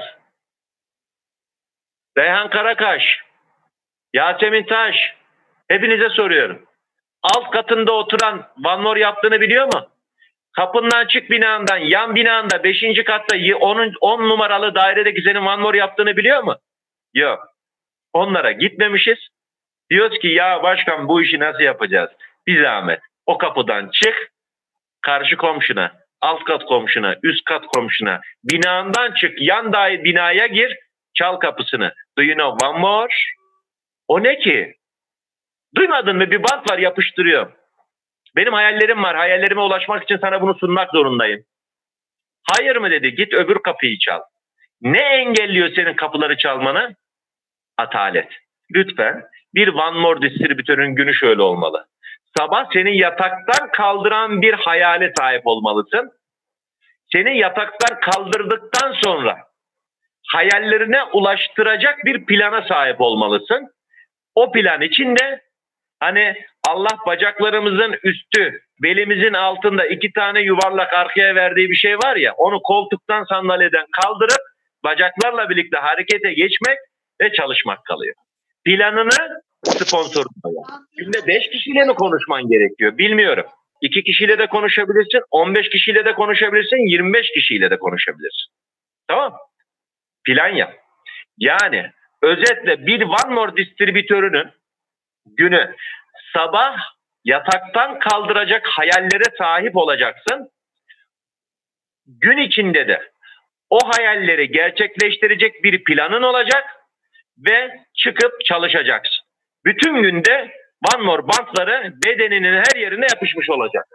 Reyhan Karakaş, Yasemin Taş, hepinize soruyorum. Alt katında oturan One More yaptığını biliyor mu? Kapından çık binandan, yan binanda beşinci katta on numaralı dairedeki senin One More yaptığını biliyor mu? Yok. Onlara gitmemişiz. Diyoruz ki ya başkan, bu işi nasıl yapacağız? Bir zahmet. O kapıdan çık, karşı komşuna, alt kat komşuna, üst kat komşuna, binandan çık, yan daire binaya gir, çal kapısını. Do you know One More? O ne ki? Duymadın mı? Bir bant var, yapıştırıyor. Benim hayallerim var. Hayallerime ulaşmak için sana bunu sunmak zorundayım. Hayır mı dedi? Git öbür kapıyı çal. Ne engelliyor senin kapıları çalmanı? Atalet. Lütfen bir One More distribütörün günü şöyle olmalı. Sabah seni yataktan kaldıran bir hayale sahip olmalısın. Seni yataktan kaldırdıktan sonra hayallerine ulaştıracak bir plana sahip olmalısın. O plan içinde hani Allah bacaklarımızın üstü, belimizin altında iki tane yuvarlak arkaya verdiği bir şey var ya, onu koltuktan, sandalyeden kaldırıp bacaklarla birlikte harekete geçmek ve çalışmak kalıyor. Planını sponsorluyor. Günde beş kişiyle mi konuşman gerekiyor? Bilmiyorum. iki kişiyle de konuşabilirsin, on beş kişiyle de konuşabilirsin, yirmi beş kişiyle de konuşabilirsin. Tamam. Plan yap. Yani özetle bir One More distribütörünün günü, sabah yataktan kaldıracak hayallere sahip olacaksın. Gün içinde de o hayalleri gerçekleştirecek bir planın olacak ve çıkıp çalışacaksın. Bütün günde One More bantları bedeninin her yerine yapışmış olacak.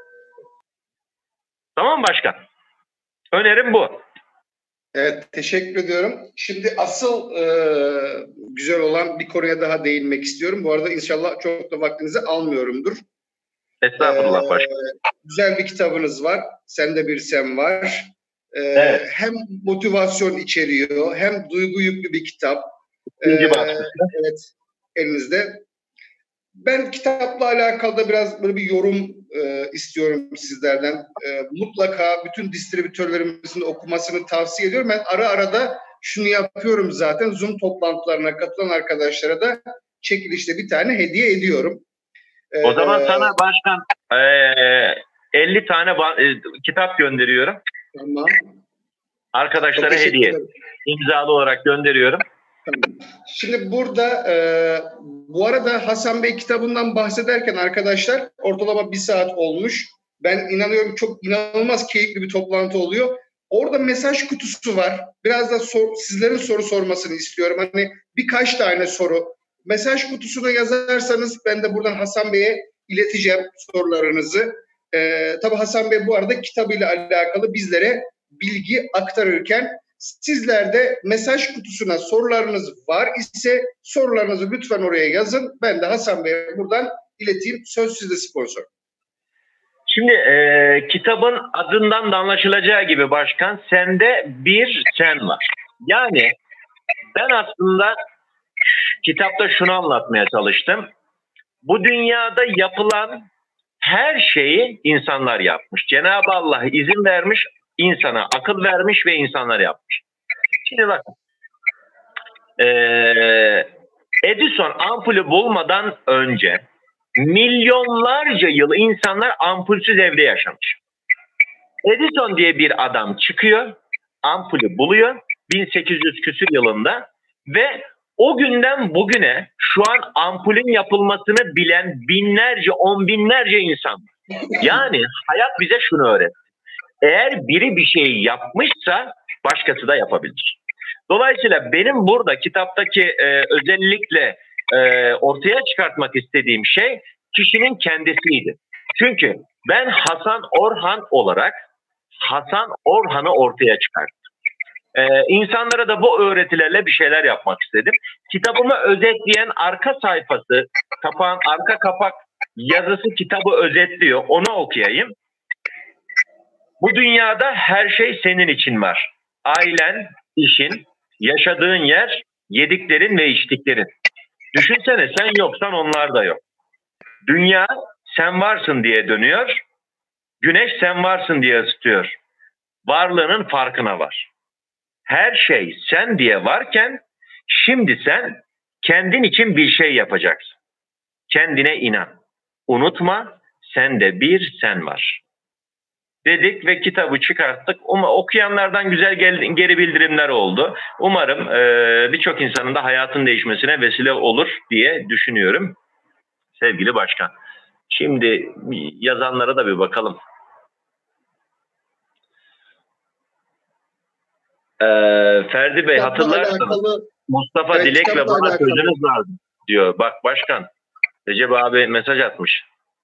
Tamam mı başkan? Önerim bu. Evet, teşekkür ediyorum. Şimdi asıl e, güzel olan bir konuya daha değinmek istiyorum. Bu arada inşallah çok da vaktinizi almıyorumdur. Estağfurullah ee, başkanım. Güzel bir kitabınız var. Sende bir sen var. Ee, evet. Hem motivasyon içeriyor, hem duygu yüklü bir kitap. Ee, evet, elinizde. Ben kitapla alakalı da biraz böyle bir yorum e, istiyorum sizlerden. E, mutlaka bütün distribütörlerimizin okumasını tavsiye ediyorum. Ben ara ara da şunu yapıyorum zaten. Zoom toplantılarına katılan arkadaşlara da çekilişte bir tane hediye ediyorum. E, o zaman sana başkan e, elli tane e, kitap gönderiyorum. Tamam. Arkadaşlara hediye. İmzalı olarak gönderiyorum. Şimdi burada e, bu arada Hasan Bey kitabından bahsederken arkadaşlar ortalama bir saat olmuş. Ben inanıyorum çok inanılmaz keyifli bir toplantı oluyor. Orada mesaj kutusu var. Biraz da sor, sizlerin soru sormasını istiyorum. Hani birkaç tane soru. Mesaj kutusuna yazarsanız ben de buradan Hasan Bey'e ileteceğim sorularınızı. E, tabii Hasan Bey bu arada kitabıyla alakalı bizlere bilgi aktarırken sizler de mesaj kutusuna sorularınız var ise sorularınızı lütfen oraya yazın. Ben de Hasan Bey'e buradan ileteyim. Söz sizde sponsor. Şimdi e, kitabın adından da anlaşılacağı gibi başkan, sende bir sen var. Yani ben aslında kitapta şunu anlatmaya çalıştım. Bu dünyada yapılan her şeyi insanlar yapmış. Cenab-ı Allah izin vermiş, insana akıl vermiş ve insanlar yapmış. Şimdi bakın. Ee, Edison ampulü bulmadan önce milyonlarca yıl insanlar ampulsüz evde yaşamış. Edison diye bir adam çıkıyor, ampulü buluyor bin sekiz yüz küsür yılında ve o günden bugüne şu an ampulün yapılmasını bilen binlerce, on binlerce insan. Yani hayat bize şunu öğretti. Eğer biri bir şey yapmışsa başkası da yapabilir. Dolayısıyla benim burada kitaptaki e, özellikle e, ortaya çıkartmak istediğim şey kişinin kendisiydi. Çünkü ben Hasan Orhan olarak Hasan Orhan'ı ortaya çıkarttım. Ee, insanlara da bu öğretilerle bir şeyler yapmak istedim. Kitabımı özetleyen arka sayfası, kapağın arka kapak yazısı kitabı özetliyor. Onu okuyayım. Bu dünyada her şey senin için var. Ailen, işin, yaşadığın yer, yediklerin ve içtiklerin. Düşünsene sen yoksan onlar da yok. Dünya sen varsın diye dönüyor. Güneş sen varsın diye ısıtıyor. Varlığının farkına var. Her şey sen diye varken şimdi sen kendin için bir şey yapacaksın. Kendine inan. Unutma sende bir sen var. Dedik ve kitabı çıkarttık. Ama okuyanlardan güzel geri bildirimler oldu. Umarım e, birçok insanın da hayatın değişmesine vesile olur diye düşünüyorum. Sevgili başkan. Şimdi yazanlara da bir bakalım. Ee, Ferdi Bey kitapla hatırlarsanız alakalı, Mustafa evet, Dilek ve bana sözünüz lazım diyor. Bak başkan Recep abi mesaj atmış.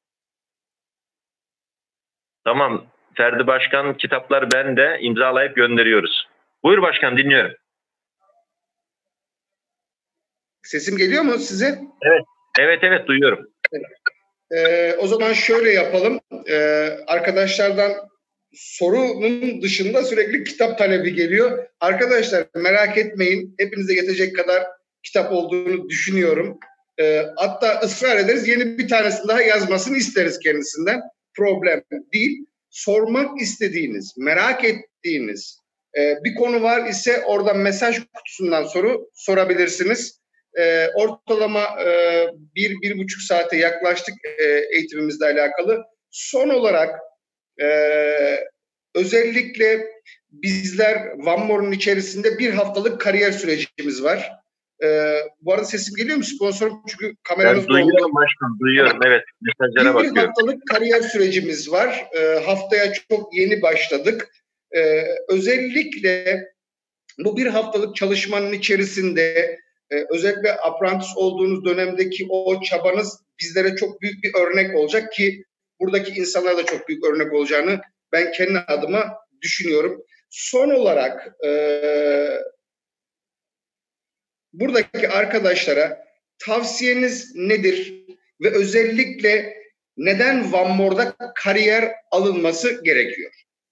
Tamam Ferdi Başkan kitaplar bende, imzalayıp gönderiyoruz. Buyur başkan dinliyorum. Sesim geliyor mu size? Evet evet evet duyuyorum. Evet. Ee, o zaman şöyle yapalım. Ee, arkadaşlardan sorunun dışında sürekli kitap talebi geliyor. Arkadaşlar merak etmeyin. Hepinize yetecek kadar kitap olduğunu düşünüyorum. Ee, hatta ısrar ederiz. Yeni bir tanesini daha yazmasını isteriz kendisinden. Problem değil. Sormak istediğiniz, merak ettiğiniz e, bir konu var ise orada mesaj kutusundan soru sorabilirsiniz. E, ortalama e, bir, bir buçuk saate yaklaştık e, eğitimimizle alakalı. Son olarak e, özellikle bizler One More'un içerisinde bir haftalık kariyer sürecimiz var. E, bu arada sesim geliyor mu sponsorum? Çünkü kameranız ben duyuyorum başkanım, duyuyorum. Evet, mesajlara bakıyorum. Bir haftalık kariyer sürecimiz var. E, haftaya çok yeni başladık. E, özellikle bu bir haftalık çalışmanın içerisinde Ee, özellikle apprentice olduğunuz dönemdeki o çabanız bizlere çok büyük bir örnek olacak ki buradaki insanlara da çok büyük örnek olacağını ben kendi adıma düşünüyorum. Son olarak e, buradaki arkadaşlara tavsiyeniz nedir ve özellikle neden One More'da kariyer alınması gerekiyor?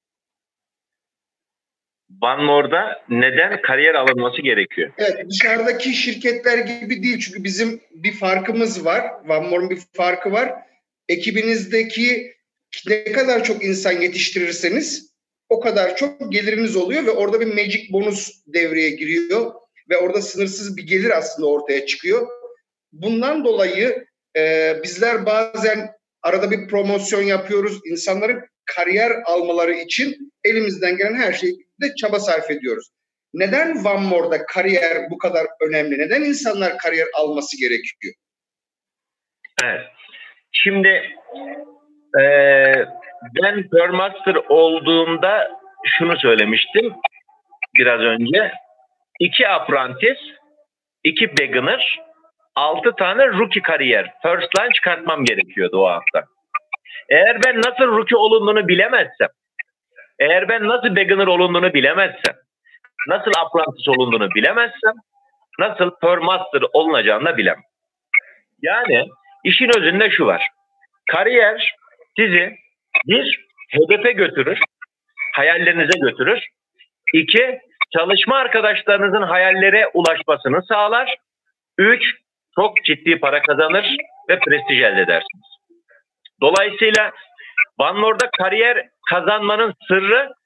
One More'da neden kariyer alınması gerekiyor? Evet, dışarıdaki şirketler gibi değil. Çünkü bizim bir farkımız var. One More'un bir farkı var. Ekibinizdeki ne kadar çok insan yetiştirirseniz o kadar çok geliriniz oluyor ve orada bir magic bonus devreye giriyor ve orada sınırsız bir gelir aslında ortaya çıkıyor. Bundan dolayı e, bizler bazen arada bir promosyon yapıyoruz. İnsanların kariyer almaları için elimizden gelen her şeyde çaba sarf ediyoruz. Neden One More'da kariyer bu kadar önemli? Neden insanlar kariyer alması gerekiyor? Evet. Şimdi e, ben Pearl Master olduğumda şunu söylemiştim biraz önce. İki apprentice, iki beginner, altı tane rookie kariyer, first line çıkartmam gerekiyordu o hafta. Eğer ben nasıl rookie olunduğunu bilemezsem, eğer ben nasıl beginner olunduğunu bilemezsem, nasıl apprentice olunduğunu bilemezsem, nasıl Pearl Master olunacağını da bilemem. Yani işin özünde şu var. Kariyer sizi bir, hedefe götürür, hayallerinize götürür. İki, çalışma arkadaşlarınızın hayallere ulaşmasını sağlar. Üç, çok ciddi para kazanır ve prestij elde edersiniz. Dolayısıyla One More'da kariyer kazanmanın sırrı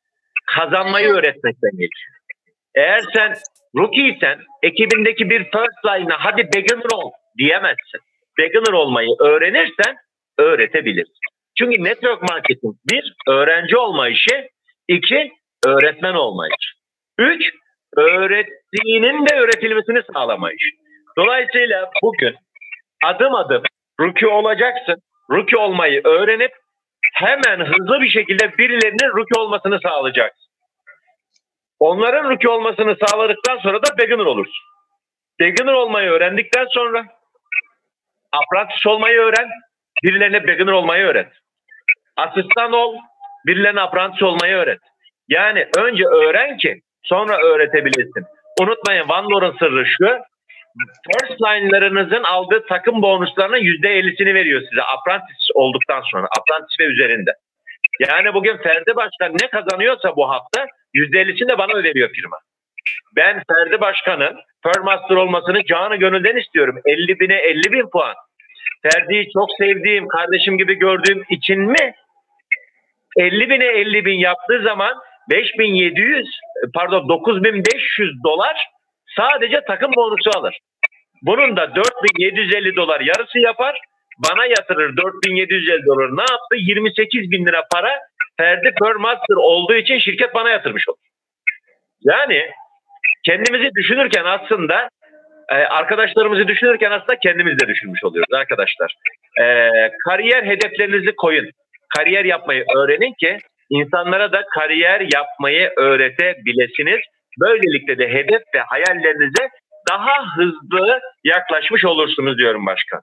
kazanmayı öğretmekten geçiyor. Eğer sen rookie'ysen ekibindeki bir first line'a hadi beginner ol diyemezsin. Beginner olmayı öğrenirsen öğretebilirsin. Çünkü network marketing bir, öğrenci olma işi, iki, öğretmen olma işi. Üç, öğrettiğinin de öğretilmesini sağlama işi. Dolayısıyla bugün adım adım rookie olacaksın. Rookie olmayı öğrenip hemen hızlı bir şekilde birilerinin rookie olmasını sağlayacaksın. Onların rookie olmasını sağladıktan sonra da beginner olursun. Beginner olmayı öğrendikten sonra apprentice olmayı öğren, birilerine beginner olmayı öğret. Asistan ol, birilerine apprentice olmayı öğret. Yani önce öğren ki sonra öğretebilirsin. Unutmayın, Van Lore'un sırrı şu: first line'larınızın aldığı takım bonuslarının yüzde ellisini veriyor size apprentice olduktan sonra, apprentice ve üzerinde. Yani bugün Ferdi Başkan ne kazanıyorsa bu hafta yüzde ellisini de bana ödemiyor firma. Ben Ferdi Başkan'ın Pearl Master olmasını canı gönülden istiyorum. elli bine elli bin puan. Ferdi'yi çok sevdiğim, kardeşim gibi gördüğüm için mi? elli bine elli bin yaptığı zaman beş bin yedi yüz pardon dokuz bin beş yüz dolar sadece takım bonusu alır. Bunun da dört bin yedi yüz elli dolar yarısı yapar. Bana yatırır dört bin yedi yüz elli dolar. Ne yaptı? yirmi sekiz bin lira para Ferdi Pearl Master olduğu için şirket bana yatırmış olur. Yani kendimizi düşünürken aslında arkadaşlarımızı düşünürken aslında kendimizi de düşünmüş oluyoruz arkadaşlar. Ee, kariyer hedeflerinizi koyun. Kariyer yapmayı öğrenin ki insanlara da kariyer yapmayı öğretebilirsiniz. Böylelikle de hedef ve hayallerinize daha hızlı yaklaşmış olursunuz diyorum başkan.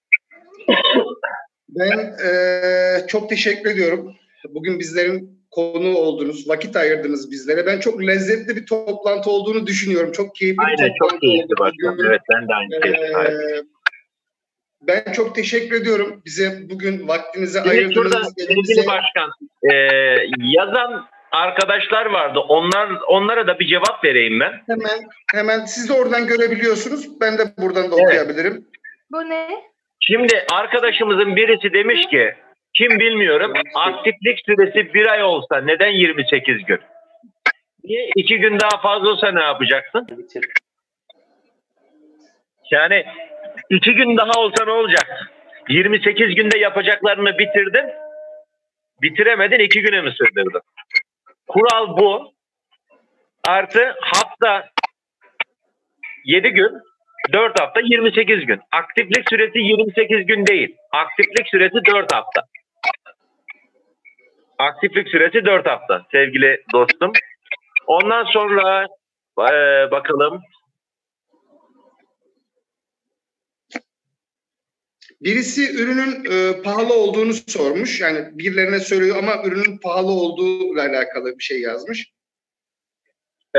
Ben e, çok teşekkür ediyorum. Bugün bizlerin konu oldunuz, vakit ayırdınız bizlere. Ben çok lezzetli bir toplantı olduğunu düşünüyorum. Çok keyifli Aynen, bir toplantı çok keyifli oldu. başkan. Evet, ben de aynı keyifli. Ee, ben çok teşekkür ediyorum. Bize bugün vaktinizi Şimdi ayırdınız. şurada sevgili başkan, e, yazan arkadaşlar vardı. Onlar onlara da bir cevap vereyim ben. Hemen hemen siz de oradan görebiliyorsunuz. Ben de buradan da Evet. okuyabilirim. Bu ne? Şimdi arkadaşımızın birisi demiş ki, kim bilmiyorum, aktiflik süresi bir ay olsa neden yirmi sekiz gün? Niye iki gün daha fazla olsa ne yapacaksın? Yani iki gün daha olsa ne olacak? yirmi sekiz günde yapacaklarını bitirdin, bitiremedin, iki güne mi sürdürdün? Kural bu. Artı hafta yedi gün, dört hafta yirmi sekiz gün. Aktiflik süresi yirmi sekiz gün değil. Aktiflik süresi dört hafta. Aktiflik süresi dört hafta sevgili dostum. Ondan sonra ee, bakalım. Birisi ürünün e, pahalı olduğunu sormuş. Yani birilerine söylüyor ama ürünün pahalı olduğuyla alakalı bir şey yazmış. Ee,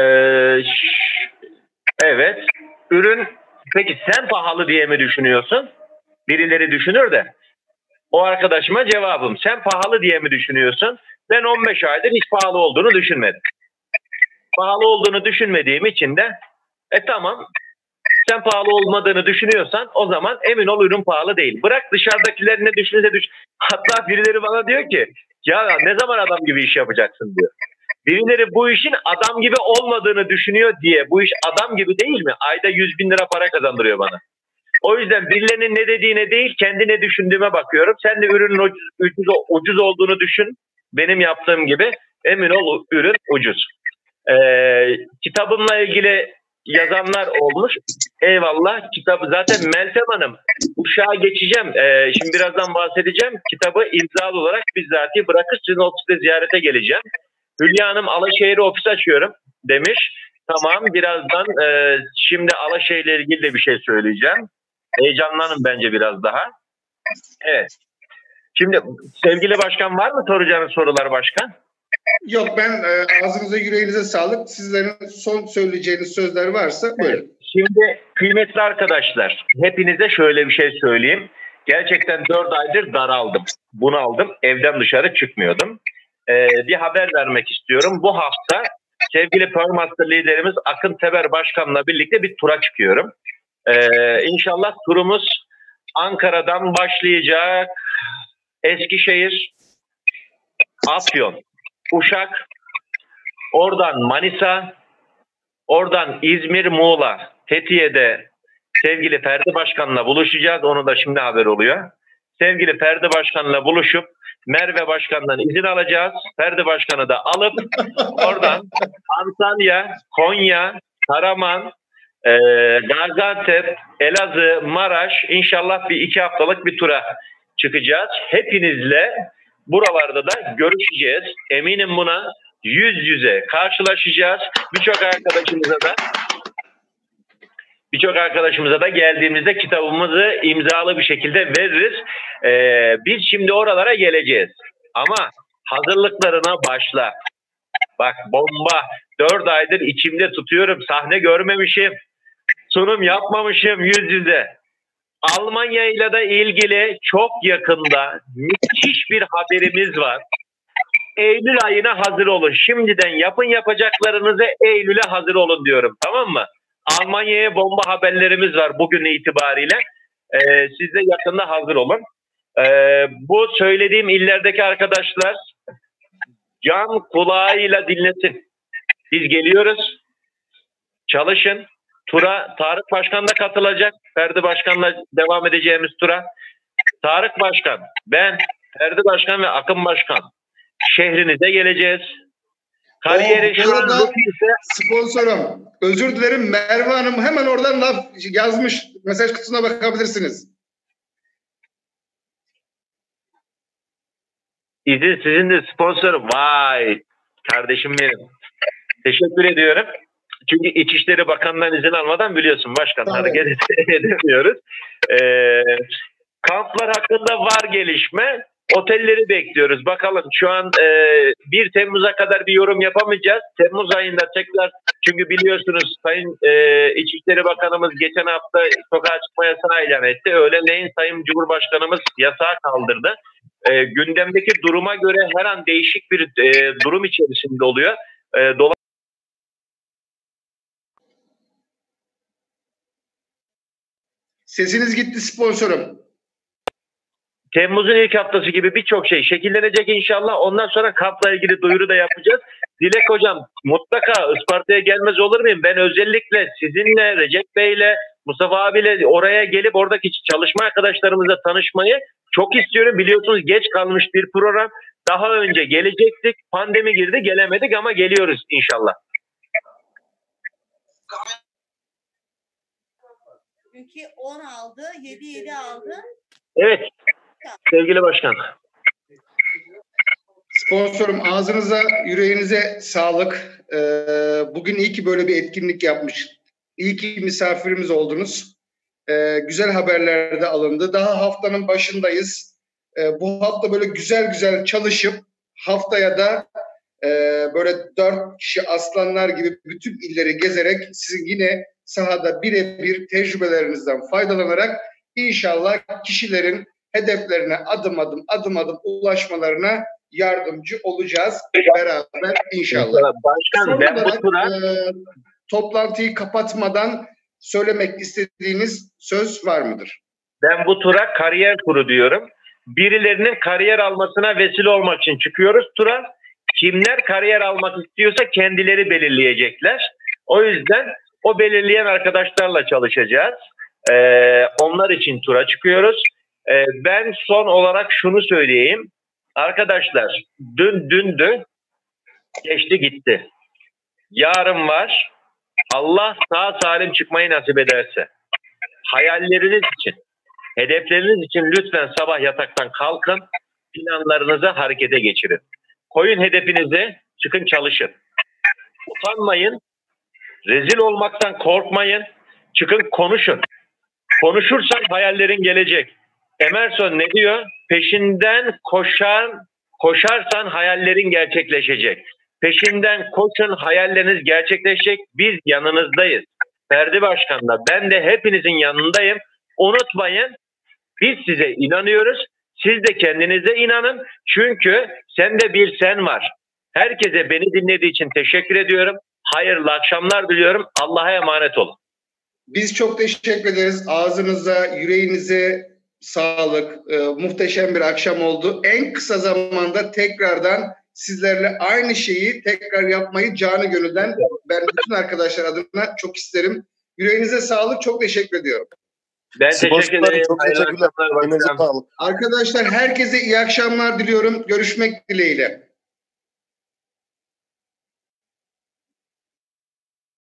evet. Ürün, peki sen pahalı diye mi düşünüyorsun? Birileri düşünür de. O arkadaşıma cevabım, sen pahalı diye mi düşünüyorsun? Ben on beş aydır hiç pahalı olduğunu düşünmedim. Pahalı olduğunu düşünmediğim için de e tamam, sen pahalı olmadığını düşünüyorsan o zaman emin ol ürün pahalı değil. Bırak dışarıdakiler ne düşünürse düş. Hatta birileri bana diyor ki ya ne zaman adam gibi iş yapacaksın diyor. Birileri bu işin adam gibi olmadığını düşünüyor diye bu iş adam gibi değil mi? Ayda yüz bin lira para kazandırıyor bana. O yüzden birilerinin ne dediğine değil kendi ne düşündüğüme bakıyorum. Sen de ürünün ucuz, ucuz, ucuz olduğunu düşün. Benim yaptığım gibi emin ol ürün ucuz. Ee, kitabımla ilgili yazanlar olmuş. Eyvallah. Kitabı zaten Meltem Hanım uşağa geçeceğim. Ee, şimdi birazdan bahsedeceğim. Kitabı imzalı olarak bizzati bırakır sizin ofiste ziyarete geleceğim. Hülya Hanım Alaşehir'e ofis açıyorum demiş. Tamam, birazdan e, şimdi Alaşehir'le ilgili de bir şey söyleyeceğim. Heyecanlanın bence biraz daha. Evet. Şimdi sevgili başkan var mı soracağınız sorular başkan? Yok, ben e, ağzınıza yüreğinize sağlık. Sizlerin son söyleyeceğiniz sözler varsa buyurun. Evet. Şimdi kıymetli arkadaşlar, hepinize şöyle bir şey söyleyeyim. Gerçekten dört aydır daraldım. Bunaldım. Evden dışarı çıkmıyordum. Ee, bir haber vermek istiyorum. Bu hafta sevgili Pearl Master liderimiz Akın Teber Başkan'la birlikte bir tura çıkıyorum. Ee, İnşallah turumuz Ankara'dan başlayacak. Eskişehir, Afyon, Uşak, Oradan Manisa, oradan İzmir, Muğla, Fethiye'de sevgili Ferdi Başkan'la buluşacağız. Onu da şimdi haber oluyor. Sevgili Ferdi Başkan'la buluşup Merve Başkan'dan izin alacağız. Ferdi Başkan'ı da alıp oradan Antalya, Konya, Karaman, e, Gaziantep, Elazığ, Maraş, inşallah bir iki haftalık bir tura çıkacağız. Hepinizle buralarda da görüşeceğiz. Eminim buna, yüz yüze karşılaşacağız. Birçok arkadaşımıza da Birçok arkadaşımıza da geldiğimizde kitabımızı imzalı bir şekilde veririz. Ee, biz şimdi oralara geleceğiz. Ama hazırlıklarına başla. Bak bomba. Dört aydır içimde tutuyorum. Sahne görmemişim. Sunum yapmamışım yüz yüze. Almanya ile de ilgili çok yakında müthiş bir haberimiz var. Eylül ayına hazır olun. Şimdiden yapın yapacaklarınızı, Eylül'e hazır olun diyorum. Tamam mı? Almanya'ya bomba haberlerimiz var bugün itibariyle. Ee, siz de yakında hazır olun. Ee, bu söylediğim illerdeki arkadaşlar can kulağıyla dinlesin. Biz geliyoruz. Çalışın. Tura Tarık Başkan da katılacak. Ferdi Başkan'la devam edeceğimiz tura. Tarık Başkan, ben, Ferdi Başkan ve Akın Başkan şehrinize geleceğiz. Kariyeri şu an sponsorum. Özür dilerim, Merve Hanım hemen oradan laf yazmış. Mesaj kutusuna bakabilirsiniz. İzin sizin de sponsorum. Vay kardeşim benim. Teşekkür ediyorum. Çünkü İçişleri Bakanı'ndan izin almadan biliyorsun başkan tamam. Hareket edemiyoruz. Ee, kamplar hakkında var gelişme. Otelleri bekliyoruz. Bakalım şu an e, bir Temmuz'a kadar bir yorum yapamayacağız. Temmuz ayında tekrar, çünkü biliyorsunuz Sayın e, İçişleri Bakanımız geçen hafta sokağa çıkma yasağı ilan etti. Öğlenleyin Sayın Cumhurbaşkanımız yasağı kaldırdı. E, gündemdeki duruma göre her an değişik bir e, durum içerisinde oluyor. E, dolayısıyla sesiniz gitti sponsorum. Temmuz'un ilk haftası gibi birçok şey şekillenecek inşallah. Ondan sonra kampla ilgili duyuru da yapacağız. Dilek Hocam mutlaka Isparta'ya gelmez olur muyum? Ben özellikle sizinle, Recep Bey'le, Mustafa abiyle oraya gelip oradaki çalışma arkadaşlarımızla tanışmayı çok istiyorum. Biliyorsunuz geç kalmış bir program. Daha önce gelecektik. Pandemi girdi, gelemedik ama geliyoruz inşallah. Çünkü on aldı, yedi yedi aldı. Evet. Sevgili Başkan. Sponsorum ağzınıza, yüreğinize sağlık. Ee, bugün iyi ki böyle bir etkinlik yapmış. İyi ki misafirimiz oldunuz. Ee, güzel haberler de alındı. Daha haftanın başındayız. Ee, bu hafta böyle güzel güzel çalışıp haftaya da e, böyle dört kişi aslanlar gibi bütün illeri gezerek sizin yine sahada birebir tecrübelerinizden faydalanarak inşallah kişilerin hedeflerine adım adım adım adım ulaşmalarına yardımcı olacağız beraber inşallah. Başkan, ben bu tura... e, toplantıyı kapatmadan söylemek istediğiniz söz var mıdır? Ben bu tura kariyer turu diyorum. Birilerinin kariyer almasına vesile olmak için çıkıyoruz tura. Kimler kariyer almak istiyorsa kendileri belirleyecekler. O yüzden o belirleyen arkadaşlarla çalışacağız. Ee, onlar için tura çıkıyoruz. Ee, ben son olarak şunu söyleyeyim. Arkadaşlar dün dündü, geçti gitti. Yarın var. Allah sağ salim çıkmayı nasip ederse. Hayalleriniz için, hedefleriniz için lütfen sabah yataktan kalkın. Planlarınızı harekete geçirin. Koyun hedefinizi, çıkın çalışın. Utanmayın. Rezil olmaktan korkmayın. Çıkın konuşun. Konuşursan hayallerin gelecek. Emerson ne diyor? Peşinden koşan, koşarsan hayallerin gerçekleşecek. Peşinden koşun, hayalleriniz gerçekleşecek. Biz yanınızdayız. Ferdi Başkan'la ben de hepinizin yanındayım. Unutmayın, biz size inanıyoruz. Siz de kendinize inanın. Çünkü sende bir sen var. Herkese beni dinlediği için teşekkür ediyorum. Hayırlı akşamlar diliyorum. Allah'a emanet olun. Biz çok teşekkür ederiz. Ağzınıza, yüreğinize sağlık. Ee, muhteşem bir akşam oldu. En kısa zamanda tekrardan sizlerle aynı şeyi tekrar yapmayı canı gönülden ben bütün arkadaşlar adına çok isterim. Yüreğinize sağlık. Çok teşekkür ediyorum. Ben Spor teşekkür Spor'un ederim. çok Hayırlı teşekkürler. akşamlar Elinize başkanım. sağlık. Arkadaşlar herkese iyi akşamlar diliyorum. Görüşmek dileğiyle.